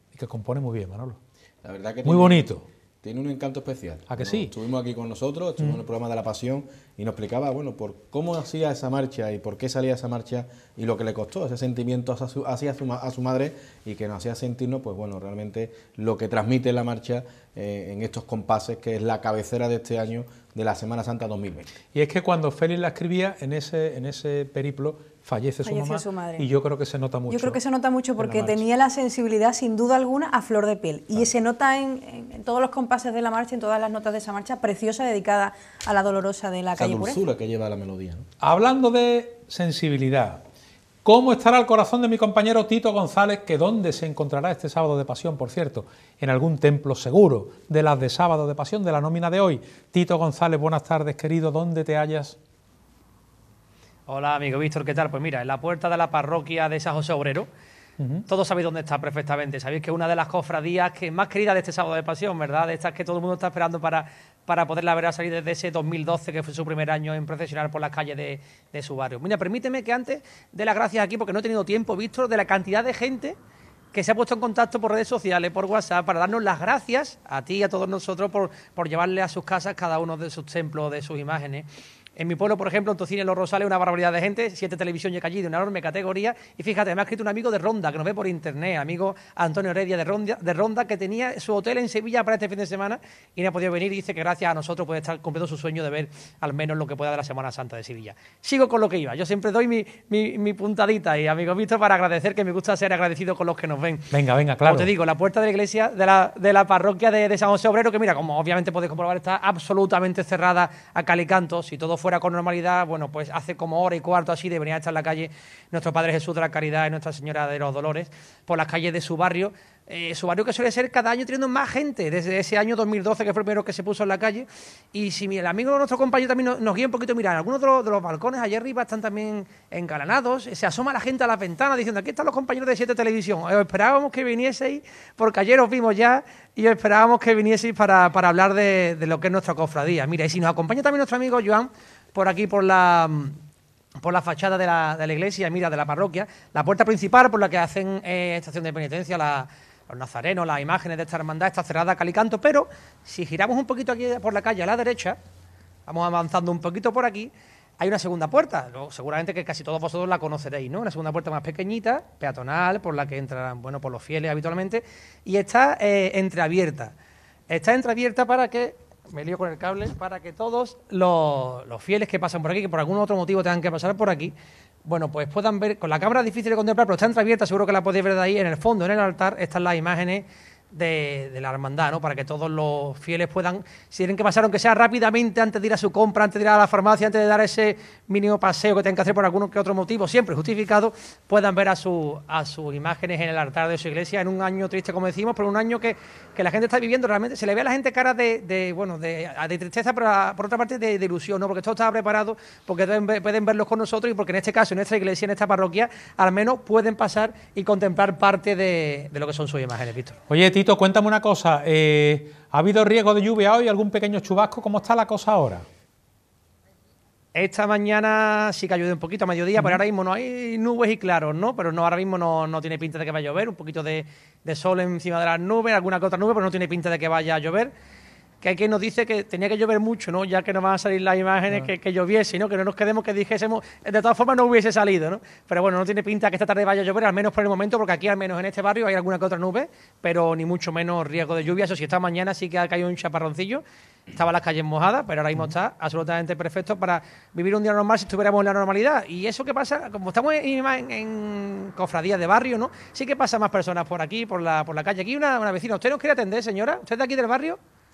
y que compone muy bien, Manolo. La verdad que muy tiene, bonito. Tiene un encanto especial. ¿A que Bueno, sí? Estuvimos aquí con nosotros, estuvimos mm. en el programa de La Pasión y nos explicaba, bueno, por cómo hacía esa marcha y por qué salía esa marcha y lo que le costó, ese sentimiento hacia su, hacia su, a su madre y que nos hacía sentirnos, pues bueno, realmente lo que transmite la marcha eh, en estos compases, que es la cabecera de este año de la Semana Santa dos mil veinte. Y es que cuando Félix la escribía, en ese, en ese periplo fallece su mamá su madre. Y yo creo que se nota mucho. Yo creo que se nota mucho porque la tenía la sensibilidad sin duda alguna a flor de piel. Claro. Y se nota en, en, en todos los compases de la marcha, en todas las notas de esa marcha preciosa dedicada a la dolorosa de la esa calle Pureza. dulzura que lleva la melodía, ¿no? Hablando de sensibilidad, ¿cómo estará el corazón de mi compañero Tito González? Que dónde se encontrará este sábado de pasión, por cierto, en algún templo seguro de las de sábado de pasión, de la nómina de hoy. Tito González, buenas tardes, querido, ¿dónde te hallas? Hola, amigo Víctor, ¿qué tal? Pues mira, en la puerta de la parroquia de San José Obrero, uh-huh. Todos sabéis dónde está perfectamente. Sabéis que es una de las cofradías que más queridas de este sábado de pasión, ¿verdad? De estas que todo el mundo está esperando para, para poderla ver a salir desde ese dos mil doce, que fue su primer año en procesionar por las calles de, de su barrio. Mira, permíteme que antes dé las gracias aquí, porque no he tenido tiempo, Víctor, de la cantidad de gente que se ha puesto en contacto por redes sociales, por WhatsApp, para darnos las gracias a ti y a todos nosotros por, por llevarle a sus casas cada uno de sus templos, de sus imágenes. En mi pueblo, por ejemplo, en Tocino, en Los Rosales, una barbaridad de gente, siete televisión llega allí de una enorme categoría. Y fíjate, me ha escrito un amigo de Ronda, que nos ve por internet, amigo Antonio Heredia de Ronda, de Ronda, que tenía su hotel en Sevilla para este fin de semana y no ha podido venir y dice que gracias a nosotros puede estar cumpliendo su sueño de ver al menos lo que pueda de la Semana Santa de Sevilla. Sigo con lo que iba, yo siempre doy mi, mi, mi puntadita y, amigo Víctor, para agradecer, que me gusta ser agradecido con los que nos ven. Venga, venga, claro. Como te digo, la puerta de la iglesia de la, de la parroquia de, de San José Obrero, que mira, como obviamente podéis comprobar, está absolutamente cerrada a cal y canto. Si todo fuera con normalidad, bueno, pues hace como hora y cuarto así debería estar en la calle nuestro Padre Jesús de la Caridad y Nuestra Señora de los Dolores, por las calles de su barrio, eh, su barrio que suele ser cada año teniendo más gente, desde ese año dos mil doce, que fue el primero que se puso en la calle. Y si el amigo de nuestro compañero también nos, nos guía un poquito, mira, algunos de los, de los balcones allá arriba están también engalanados, se asoma la gente a las ventanas diciendo, aquí están los compañeros de Siete Televisión, os esperábamos que vinieseis, porque ayer os vimos ya y os esperábamos que vinieseis para, para hablar de, de lo que es nuestra cofradía. Mira, y si nos acompaña también nuestro amigo Joan, por aquí, por la, por la fachada de la, de la iglesia, mira, de la parroquia, la puerta principal por la que hacen eh, estación de penitencia, la, los nazarenos, las imágenes de esta hermandad, está cerrada a cal y canto, pero si giramos un poquito aquí por la calle a la derecha, vamos avanzando un poquito por aquí, hay una segunda puerta, ¿no? Seguramente que casi todos vosotros la conoceréis, ¿no? Una segunda puerta más pequeñita, peatonal, por la que entran, bueno, por los fieles habitualmente, y está eh, entreabierta. Está entreabierta para que... Me lío con el cable, para que todos los, los fieles que pasan por aquí, que por algún otro motivo tengan que pasar por aquí, bueno, pues puedan ver, con la cámara es difícil de contemplar, pero está entreabierta, seguro que la podéis ver de ahí, en el fondo, en el altar, están las imágenes de, de la hermandad, ¿no? Para que todos los fieles puedan, si tienen que pasar, aunque sea rápidamente, antes de ir a su compra, antes de ir a la farmacia, antes de dar ese mínimo paseo que tengan que hacer por algún que otro motivo, siempre justificado, puedan ver a, su, a sus imágenes en el altar de su iglesia, en un año triste, como decimos, pero un año que, que la gente está viviendo, realmente se le ve a la gente cara de, de bueno, de, de tristeza, pero a, por otra parte de, de ilusión, ¿no? Porque todo estaba preparado, porque pueden, pueden verlos con nosotros y porque en este caso, en nuestra iglesia, en esta parroquia, al menos pueden pasar y contemplar parte de, de lo que son sus imágenes, Víctor. Oye, Tito, cuéntame una cosa, eh, ¿ha habido riesgo de lluvia hoy, algún pequeño chubasco? ¿Cómo está la cosa ahora? Esta mañana sí que ha llovido un poquito a mediodía, uh-huh. Pero ahora mismo no hay nubes y claros, ¿no? Pero no, ahora mismo no, no tiene pinta de que vaya a llover, un poquito de, de sol encima de las nubes, alguna que otra nube, pero no tiene pinta de que vaya a llover. Que hay quien nos dice que tenía que llover mucho, ¿no? Ya que nos van a salir las imágenes, uh-huh. que, que lloviese, ¿no? Que no nos quedemos que dijésemos, de todas formas no hubiese salido, ¿no? Pero bueno, no tiene pinta que esta tarde vaya a llover, al menos por el momento, porque aquí al menos en este barrio hay alguna que otra nube, pero ni mucho menos riesgo de lluvia. Eso sí, esta mañana sí que ha caído un chaparroncillo, estaban las calles mojadas, pero ahora mismo está absolutamente perfecto para vivir un día normal si estuviéramos en la normalidad. Y eso que pasa, como estamos en, en, en cofradías de barrio, ¿no? Sí que pasa más personas por aquí, por la, por la calle. Aquí una, una vecina, ¿usted nos quiere atender, señora? ¿Usted es de aquí del barrio?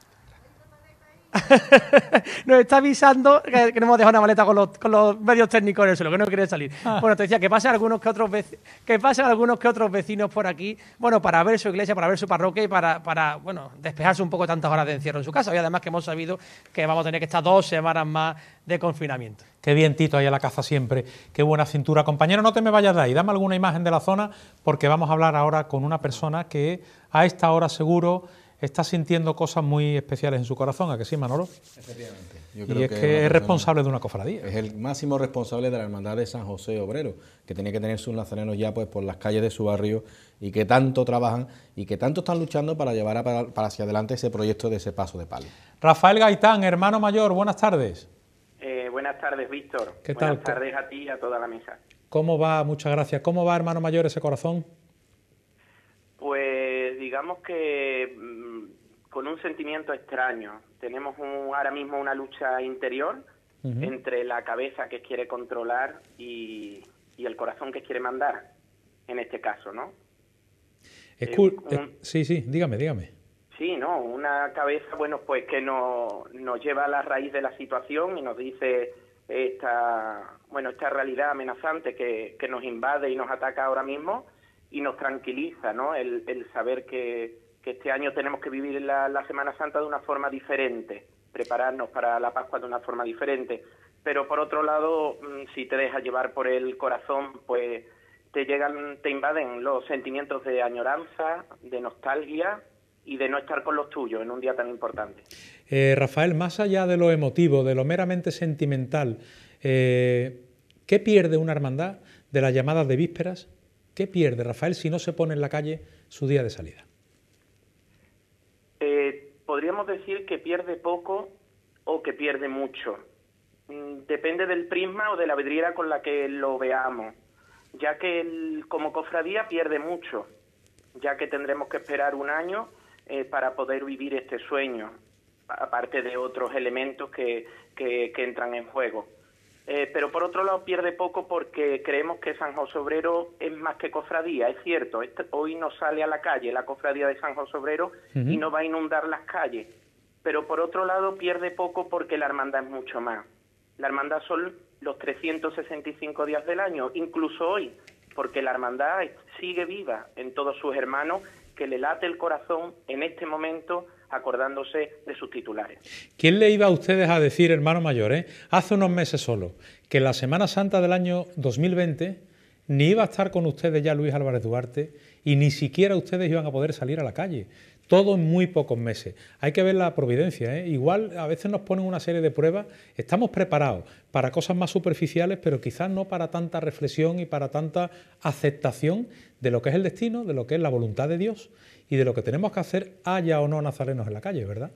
Nos está avisando que, que no hemos dejado una maleta con los, con los medios técnicos en el suelo, que no quiere salir. Ah. Bueno, te decía que pasen algunos que otros vecinos, que pasen algunos que otros vecinos por aquí, bueno, para ver su iglesia, para ver su parroquia y para, para bueno, despejarse un poco tantas horas de encierro en su casa. Y además que hemos sabido que vamos a tener que estar dos semanas más de confinamiento. Qué bien, Tito, ahí a la caza siempre. Qué buena cintura. Compañero, no te me vayas de ahí. Dame alguna imagen de la zona, porque vamos a hablar ahora con una persona que a esta hora seguro está sintiendo cosas muy especiales en su corazón, ¿a que sí, Manolo? Efectivamente. Yo Y creo es que que una es persona- responsable de una cofradía. Es el máximo responsable de la Hermandad de San José Obrero, que tiene que tener sus nazarenos ya pues por las calles de su barrio y que tanto trabajan y que tanto están luchando para llevar a- para, para hacia adelante ese proyecto de ese paso de palio. Rafael Gaitán, hermano mayor, buenas tardes. Eh, buenas tardes, Víctor. ¿Qué buenas tal? tardes a ti y a toda la mesa. ¿Cómo va? Muchas gracias. ¿Cómo va, hermano mayor, ese corazón? Pues digamos que mm, con un sentimiento extraño. Tenemos un, ahora mismo una lucha interior Ujú. entre la cabeza que quiere controlar y, y el corazón que quiere mandar, en este caso, ¿no? Es Eh, cool- un- eh, sí, sí, dígame, dígame. Sí, ¿no? Una cabeza, bueno, pues que nos, nos lleva a la raíz de la situación y nos dice esta, bueno, esta realidad amenazante que, que nos invade y nos ataca ahora mismo y nos tranquiliza, ¿no? El, el saber que, que este año tenemos que vivir la, la Semana Santa de una forma diferente, prepararnos para la Pascua de una forma diferente. Pero por otro lado, mm, si te dejas llevar por el corazón, pues te llegan, te invaden los sentimientos de añoranza, de nostalgia y de no estar con los tuyos en un día tan importante. Eh, Rafael, más allá de lo emotivo, de lo meramente sentimental, eh, ¿qué pierde una hermandad de las llamadas de vísperas? ¿Qué pierde, Rafael, si no se pone en la calle su día de salida? Eh, podríamos decir que pierde poco o que pierde mucho. Mm, Depende del prisma o de la vidriera con la que lo veamos, ya que el- como cofradía pierde mucho, ya que tendremos que esperar un año eh, para poder vivir este sueño, aparte de otros elementos que, que, que entran en juego. Eh, pero por otro lado pierde poco porque creemos que San José Obrero es más que cofradía, es cierto, este, hoy no sale a la calle la cofradía de San José Obrero Ujú. y no va a inundar las calles, pero por otro lado pierde poco porque la hermandad es mucho más. La hermandad son los trescientos sesenta y cinco días del año, incluso hoy, porque la hermandad sigue viva en todos sus hermanos, que le late el corazón en este momento acordándose de sus titulares. ¿Quién le iba a ustedes a decir, hermano mayor, eh, hace unos meses solo, que en la Semana Santa del año dos mil veinte ni iba a estar con ustedes ya Luis Álvarez Duarte y ni siquiera ustedes iban a poder salir a la calle? Todo en muy pocos meses. Hay que ver la providencia, ¿eh? Igual a veces nos ponen una serie de pruebas, estamos preparados para cosas más superficiales, pero quizás no para tanta reflexión y para tanta aceptación de lo que es el destino, de lo que es la voluntad de Dios y de lo que tenemos que hacer, haya o no nazarenos en la calle, ¿verdad?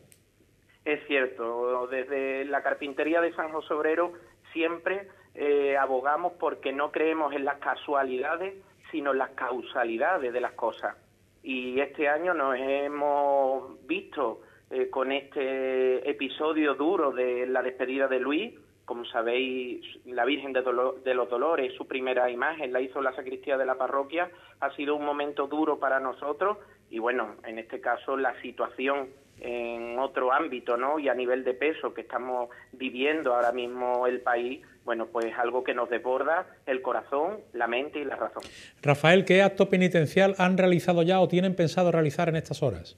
Es cierto, desde la carpintería de San José Obrero siempre eh, abogamos porque no creemos en las casualidades, sino en las causalidades de las cosas. Y este año nos hemos visto eh, con este episodio duro de la despedida de Luis. Como sabéis, la Virgen de, Dolo- de los Dolores, su primera imagen, la hizo en la sacristía de la parroquia. Ha sido un momento duro para nosotros y bueno, en este caso la situación en otro ámbito, ¿no? Y a nivel de peso que estamos viviendo ahora mismo el país, bueno, pues algo que nos desborda el corazón, la mente y la razón. Rafael, ¿qué acto penitencial han realizado ya o tienen pensado realizar en estas horas?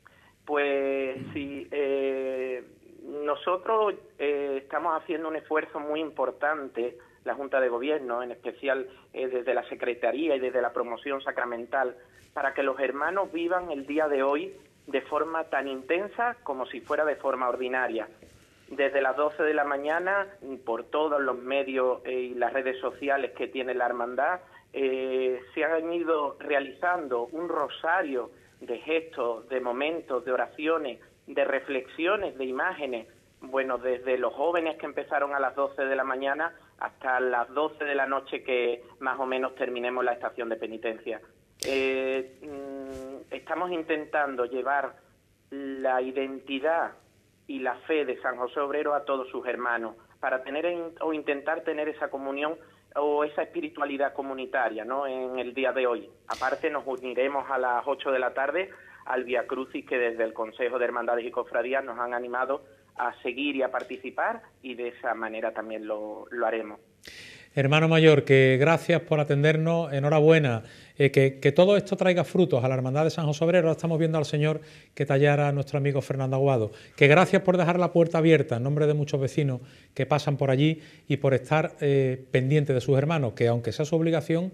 Pues sí, eh, nosotros eh, estamos haciendo un esfuerzo muy importante, la Junta de Gobierno, en especial eh, desde la Secretaría y desde la promoción sacramental, para que los hermanos vivan el día de hoy de forma tan intensa como si fuera de forma ordinaria. Desde las doce de la mañana, por todos los medios eh, y las redes sociales que tiene la hermandad, eh, se han ido realizando un rosario de gestos, de momentos, de oraciones, de reflexiones, de imágenes, bueno, desde los jóvenes que empezaron a las doce de la mañana hasta las doce de la noche que más o menos terminemos la estación de penitencia. Eh, mm, estamos intentando llevar la identidad y la fe de San José Obrero a todos sus hermanos, para tener en, o intentar tener esa comunión o esa espiritualidad comunitaria, ¿no?, en el día de hoy. Aparte nos uniremos a las ocho de la tarde al Vía Crucis que desde el Consejo de Hermandades y Cofradías nos han animado a seguir y a participar, y de esa manera también lo, lo haremos. Hermano mayor, que gracias por atendernos, enhorabuena, eh, que, que todo esto traiga frutos a la Hermandad de San José Obrero. Ahora estamos viendo al Señor que tallara a nuestro amigo Fernando Aguado. Que gracias por dejar la puerta abierta en nombre de muchos vecinos que pasan por allí y por estar eh, pendientes de sus hermanos, que aunque sea su obligación,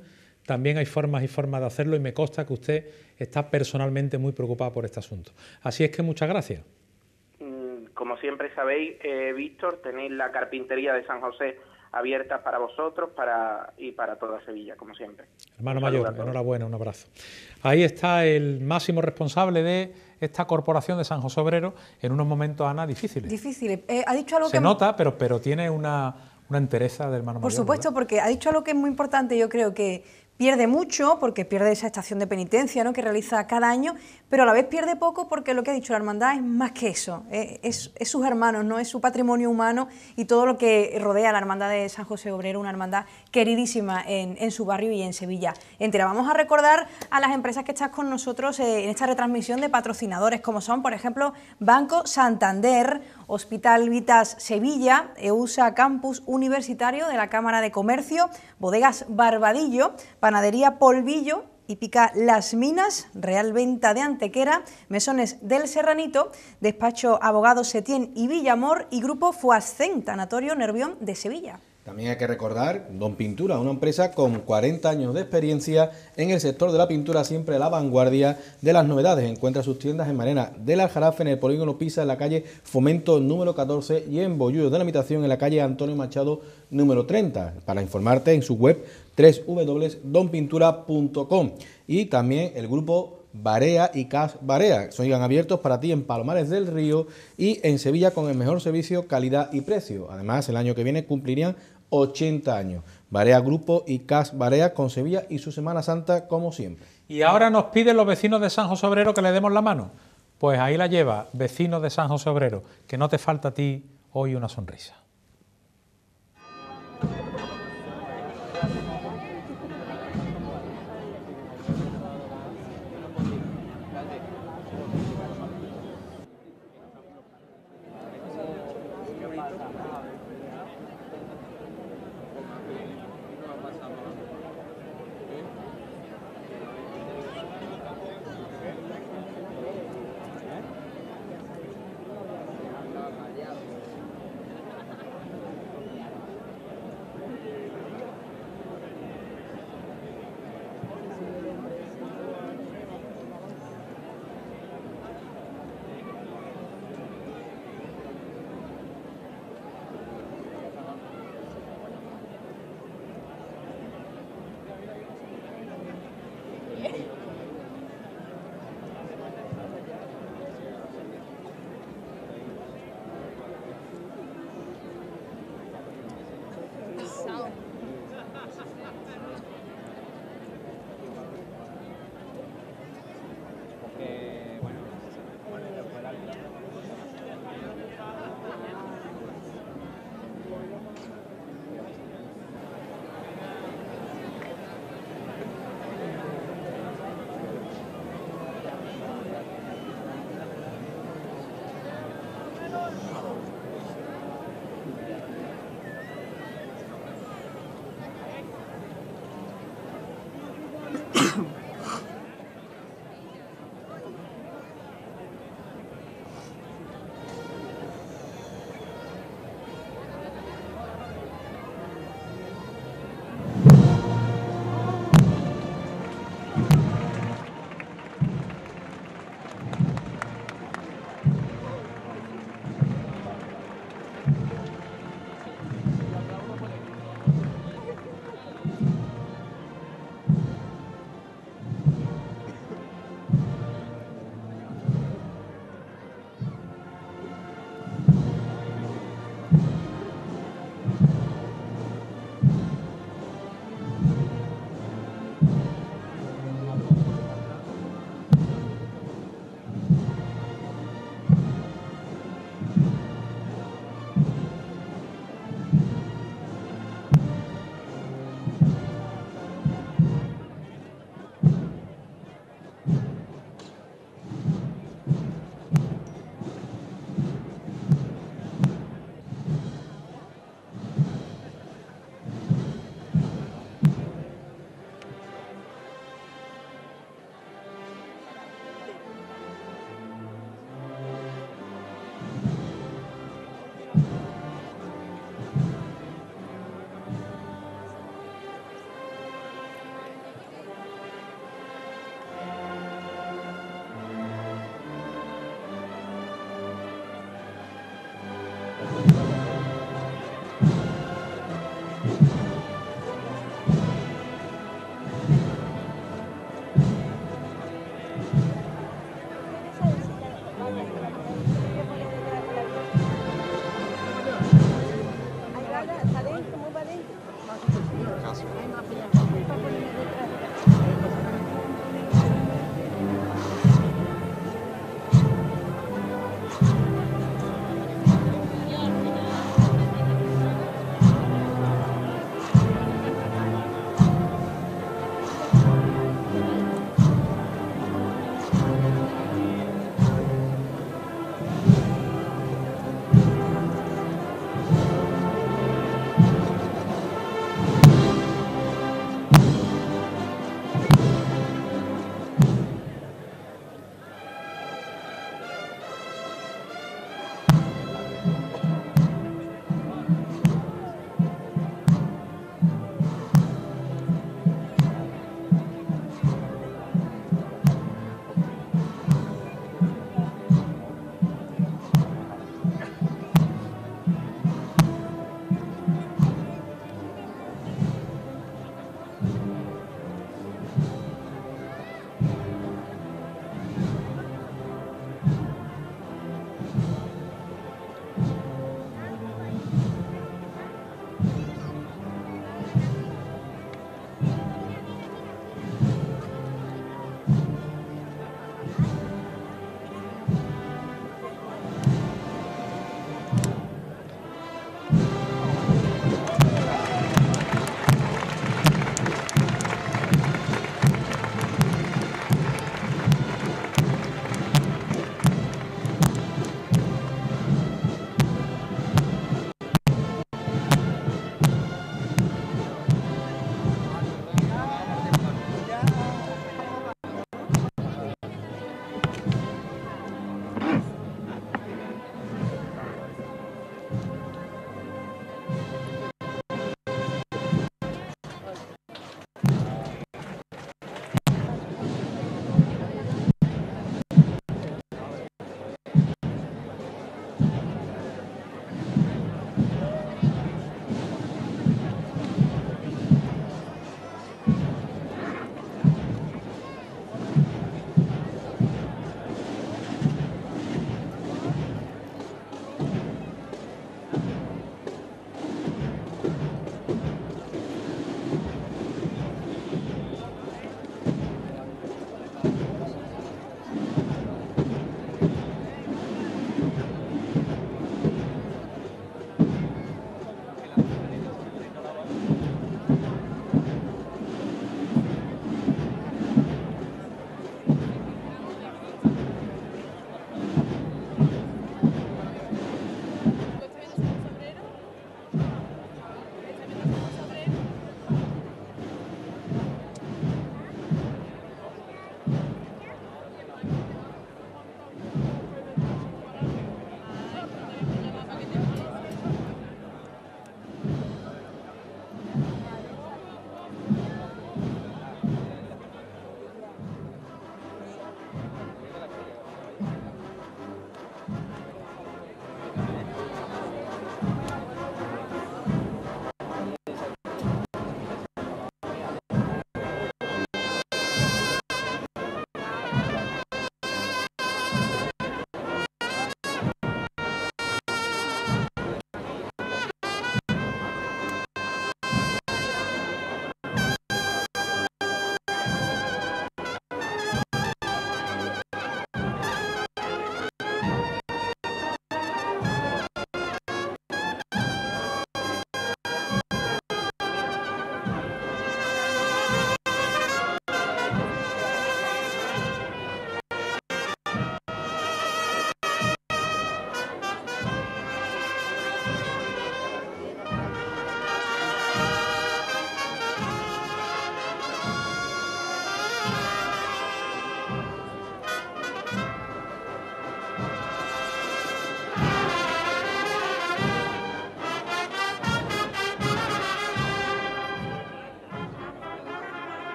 también hay formas y formas de hacerlo y me consta que usted está personalmente muy preocupado por este asunto. Así es que muchas gracias. Como siempre sabéis, eh, Víctor, tenéis la carpintería de San José abierta para vosotros para y para toda Sevilla, como siempre. Hermano mayor, enhorabuena, un abrazo. Ahí está el máximo responsable de esta corporación de San José Obrero en unos momentos, Ana, difíciles. Difíciles. Eh, ha dicho algo Se que... nota, pero, pero tiene una, una entereza del hermano Por mayor. supuesto, ¿verdad? porque ha dicho algo que es muy importante, yo creo que pierde mucho, porque pierde esa estación de penitencia, ¿no?, que realiza cada año, pero a la vez pierde poco porque lo que ha dicho la hermandad es más que eso, es, es, es sus hermanos, ¿no?, es su patrimonio humano y todo lo que rodea a la hermandad de San José Obrero, una hermandad queridísima en, en su barrio y en Sevilla entera. Vamos a recordar a las empresas que están con nosotros eh, en esta retransmisión de patrocinadores, como son, por ejemplo, Banco Santander, Hospital Vitas Sevilla, EUSA Campus Universitario de la Cámara de Comercio, Bodegas Barbadillo, Panadería Polvillo, Hípica Las Minas, Real Venta de Antequera, Mesones del Serranito, Despacho Abogados Setién y Villamor y Grupo Fuascén, Tanatorio Nervión de Sevilla. También hay que recordar Don Pintura, una empresa con cuarenta años de experiencia en el sector de la pintura, siempre a la vanguardia de las novedades. Encuentra sus tiendas en Marena del Aljarafe, en el Polígono Pisa, en la calle Fomento número catorce y en Bollullo de la Imitación, en la calle Antonio Machado número treinta. Para informarte en su web doble u doble u doble u punto don pintura punto com. Y también el grupo Barea y Cas Barea, son abiertos para ti en Palomares del Río y en Sevilla con el mejor servicio, calidad y precio. Además, el año que viene cumplirían ochenta años. Barea Grupo y Cas Barea con Sevilla y su Semana Santa como siempre. Y ahora nos piden los vecinos de San José Obrero que le demos la mano. Pues ahí la lleva, vecinos de San José Obrero, que no te falta a ti hoy una sonrisa.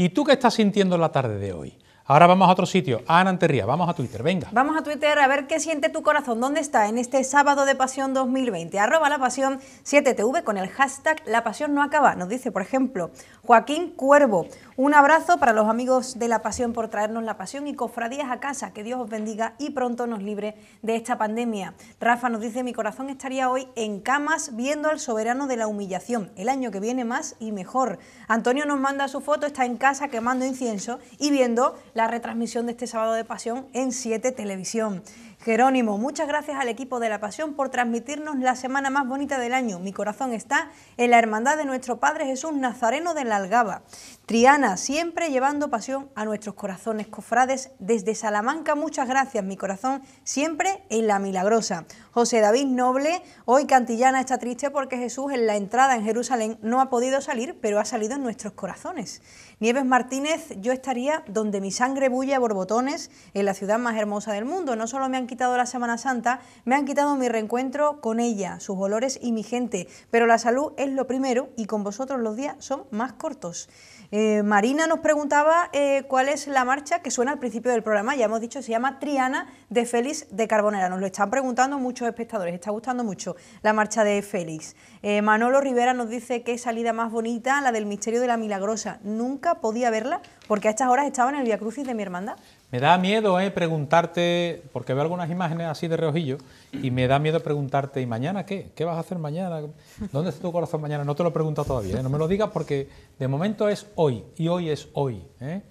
¿Y tú qué estás sintiendo en la tarde de hoy? Ahora vamos a otro sitio. Ana Anterría, vamos a Twitter, venga. Vamos a Twitter a ver qué siente tu corazón. ¿Dónde está en este sábado de Pasión dos mil veinte? Arroba La Pasión siete T V con el hashtag La Pasión no acaba. Nos dice, por ejemplo, Joaquín Cuervo. Un abrazo para los amigos de La Pasión por traernos la pasión y cofradías a casa. Que Dios os bendiga y pronto nos libre de esta pandemia. Rafa nos dice, mi corazón estaría hoy en camas viendo al soberano de la humillación. El año que viene más y mejor. Antonio nos manda su foto, está en casa quemando incienso y viendo la retransmisión de este sábado de Pasión en siete Televisión. Jerónimo, muchas gracias al equipo de La Pasión por transmitirnos la semana más bonita del año. Mi corazón está en la hermandad de nuestro Padre Jesús Nazareno de la Algaba. Triana, siempre llevando pasión a nuestros corazones cofrades desde Salamanca. Muchas gracias, mi corazón siempre en la Milagrosa. José David Noble, hoy Cantillana está triste porque Jesús en la entrada en Jerusalén no ha podido salir, pero ha salido en nuestros corazones. Nieves Martínez, yo estaría donde mi sangre bulle a borbotones, en la ciudad más hermosa del mundo. No solo me han quitado la Semana Santa, me han quitado mi reencuentro con ella, sus olores y mi gente, pero la salud es lo primero y con vosotros los días son más cortos. Eh, Marina nos preguntaba eh, cuál es la marcha que suena al principio del programa. Ya hemos dicho, se llama Triana de Félix de Carbonera. Nos lo están preguntando muchos espectadores, está gustando mucho la marcha de Félix. Eh, Manolo Rivera nos dice qué salida más bonita, la del Misterio de la Milagrosa. Nunca podía verla porque a estas horas estaba en el Vía Crucis de mi hermandad. Me da miedo eh, preguntarte, porque veo algunas imágenes así de reojillo, y me da miedo preguntarte, ¿y mañana qué? ¿Qué vas a hacer mañana? ¿Dónde está tu corazón mañana? No te lo he preguntado todavía, ¿eh? No me lo digas porque de momento es hoy, y hoy es hoy. ¿eh?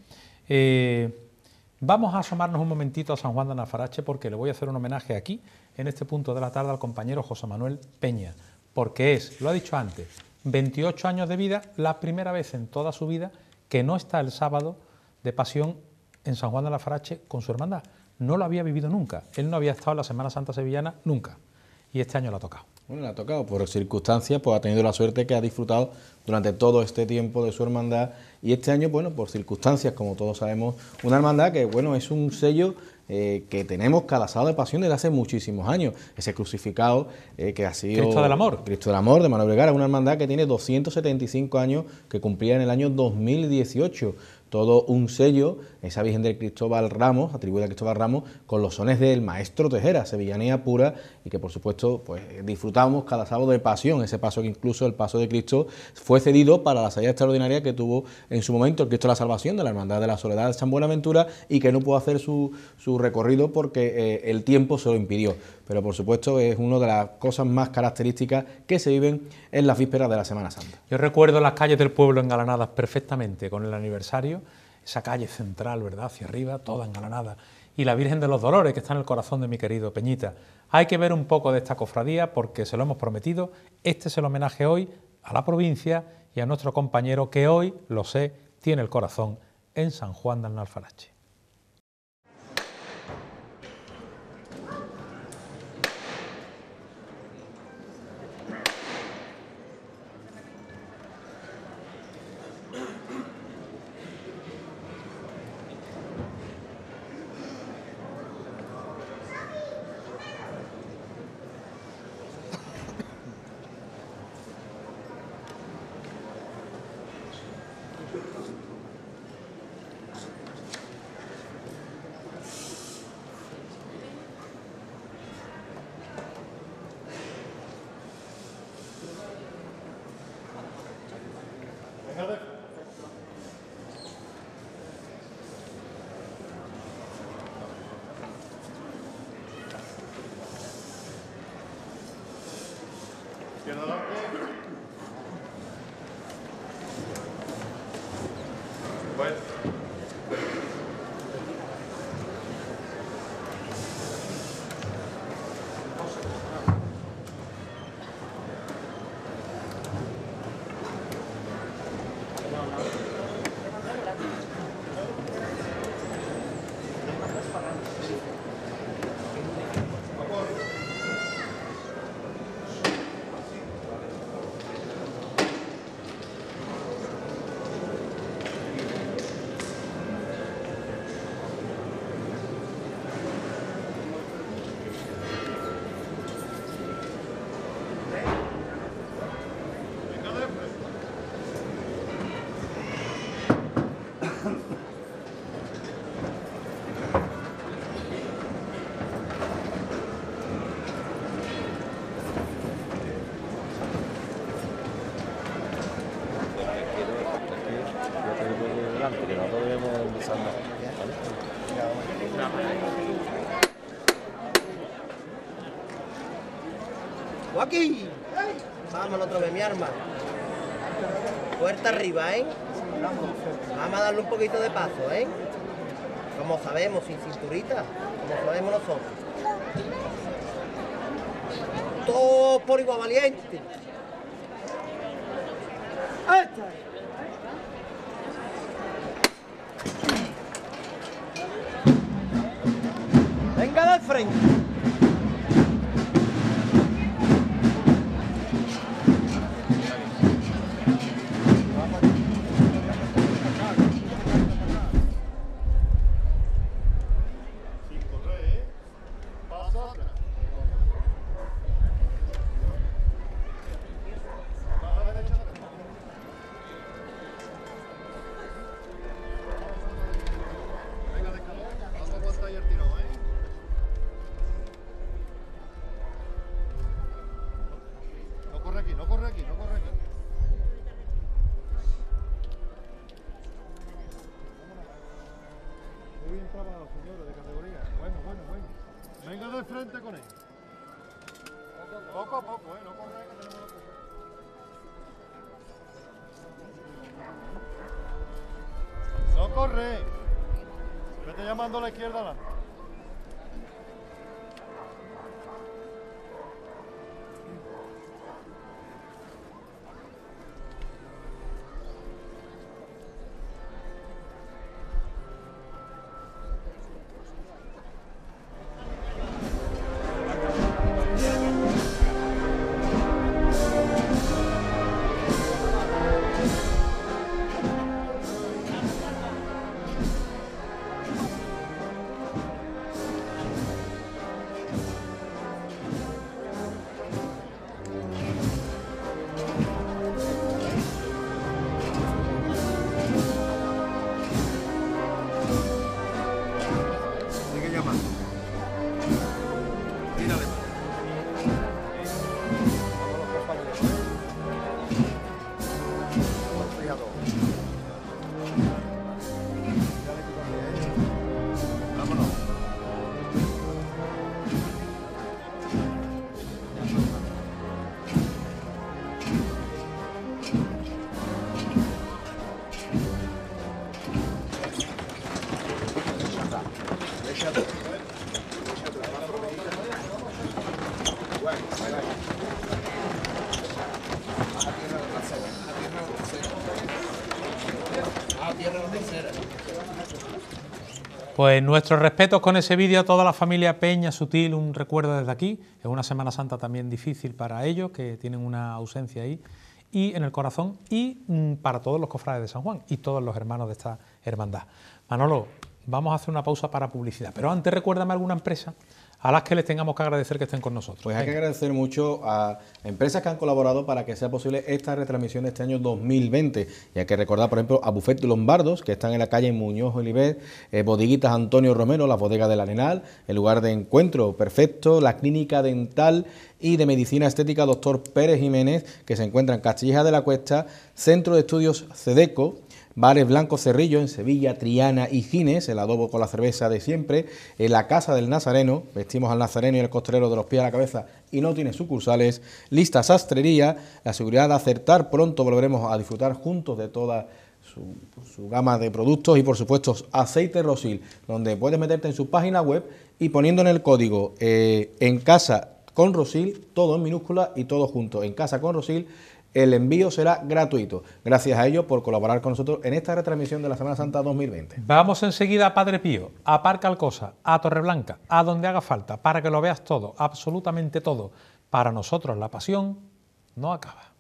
Eh, vamos a asomarnos un momentito a San Juan de Alfarache porque le voy a hacer un homenaje aquí, en este punto de la tarde, al compañero José Manuel Peña, porque es, lo ha dicho antes, veintiocho años de vida, la primera vez en toda su vida que no está el sábado de Pasión en San Juan de Alfarache con su hermandad. No lo había vivido nunca. Él no había estado en la Semana Santa sevillana nunca. Y este año lo ha tocado. Bueno, le ha tocado por circunstancias, pues ha tenido la suerte que ha disfrutado durante todo este tiempo de su hermandad. Y este año, bueno, por circunstancias, como todos sabemos, una hermandad que, bueno, es un sello eh, que tenemos calazado de pasión desde hace muchísimos años. Ese crucificado eh, que ha sido... Cristo del Amor. Cristo del Amor, de Manuel Vergara, una hermandad que tiene doscientos setenta y cinco años, que cumplía en el año dos mil dieciocho. Todo un sello, esa Virgen del Cristóbal Ramos, atribuida a Cristóbal Ramos, con los sones del maestro Tejera, sevillanía pura, y que por supuesto pues disfrutamos cada sábado de pasión, ese paso que incluso el paso de Cristo fue cedido para la salida extraordinaria que tuvo en su momento el Cristo de la Salvación de la Hermandad de la Soledad de San Buenaventura y que no pudo hacer su, su recorrido porque eh, el tiempo se lo impidió. Pero por supuesto es una de las cosas más características que se viven en las vísperas de la Semana Santa. Yo recuerdo las calles del pueblo engalanadas perfectamente con el aniversario, esa calle central, ¿verdad?, hacia arriba, toda engalanada, y la Virgen de los Dolores que está en el corazón de mi querido Peñita. Hay que ver un poco de esta cofradía porque se lo hemos prometido. Este es el homenaje hoy a la provincia y a nuestro compañero que hoy, lo sé, tiene el corazón en San Juan de Alfarache. adelante, que nosotros debemos empezar. ¿Vale? ¡Joaquín! Vámonos otra vez, mi arma. Puerta arriba, ¿eh? Vamos a darle un poquito de paso, ¿eh? Como sabemos, sin cinturita, como sabemos nosotros. Todo por igual valiente. ¡Esta! Venga del frente. Frente con él. Poco a poco, ¿eh? No corre, que tenemos la... No corre. Vete llamando a la izquierda adelante. Pues nuestros respetos con ese vídeo a toda la familia Peña Sutil, un recuerdo desde aquí. Es una Semana Santa también difícil para ellos, que tienen una ausencia ahí, y en el corazón, y mm, para todos los cofrades de San Juan y todos los hermanos de esta hermandad. Manolo, vamos a hacer una pausa para publicidad, pero antes recuérdame alguna empresa a las que les tengamos que agradecer que estén con nosotros. Pues hay Venga. que agradecer mucho a empresas que han colaborado para que sea posible esta retransmisión de este año dos mil veinte. Y hay que recordar, por ejemplo, a Buffet Lombardos, que están en la calle Muñoz Olivet, eh, Bodeguitas Antonio Romero, la bodega del Arenal, el lugar de encuentro perfecto, la clínica dental y de medicina estética Doctor Pérez Jiménez, que se encuentra en Castilleja de la Cuesta, Centro de Estudios Cedeco, Bares Blanco Cerrillo en Sevilla, Triana y Gines, el adobo con la cerveza de siempre, en la Casa del Nazareno, vestimos al nazareno y el costelero de los pies a la cabeza y no tiene sucursales, Lista Sastrería, la seguridad de acertar, pronto volveremos a disfrutar juntos de toda su, su gama de productos y por supuesto Aceite Rosil, donde puedes meterte en su página web y poniendo en el código eh, en casa con Rosil, todo en minúscula y todo junto, en casa con Rosil, el envío será gratuito. Gracias a ellos por colaborar con nosotros en esta retransmisión de la Semana Santa dos mil veinte. Vamos enseguida a Padre Pío, a Parque Alcosa, a Torreblanca, a donde haga falta, para que lo veas todo, absolutamente todo. Para nosotros la pasión no acaba.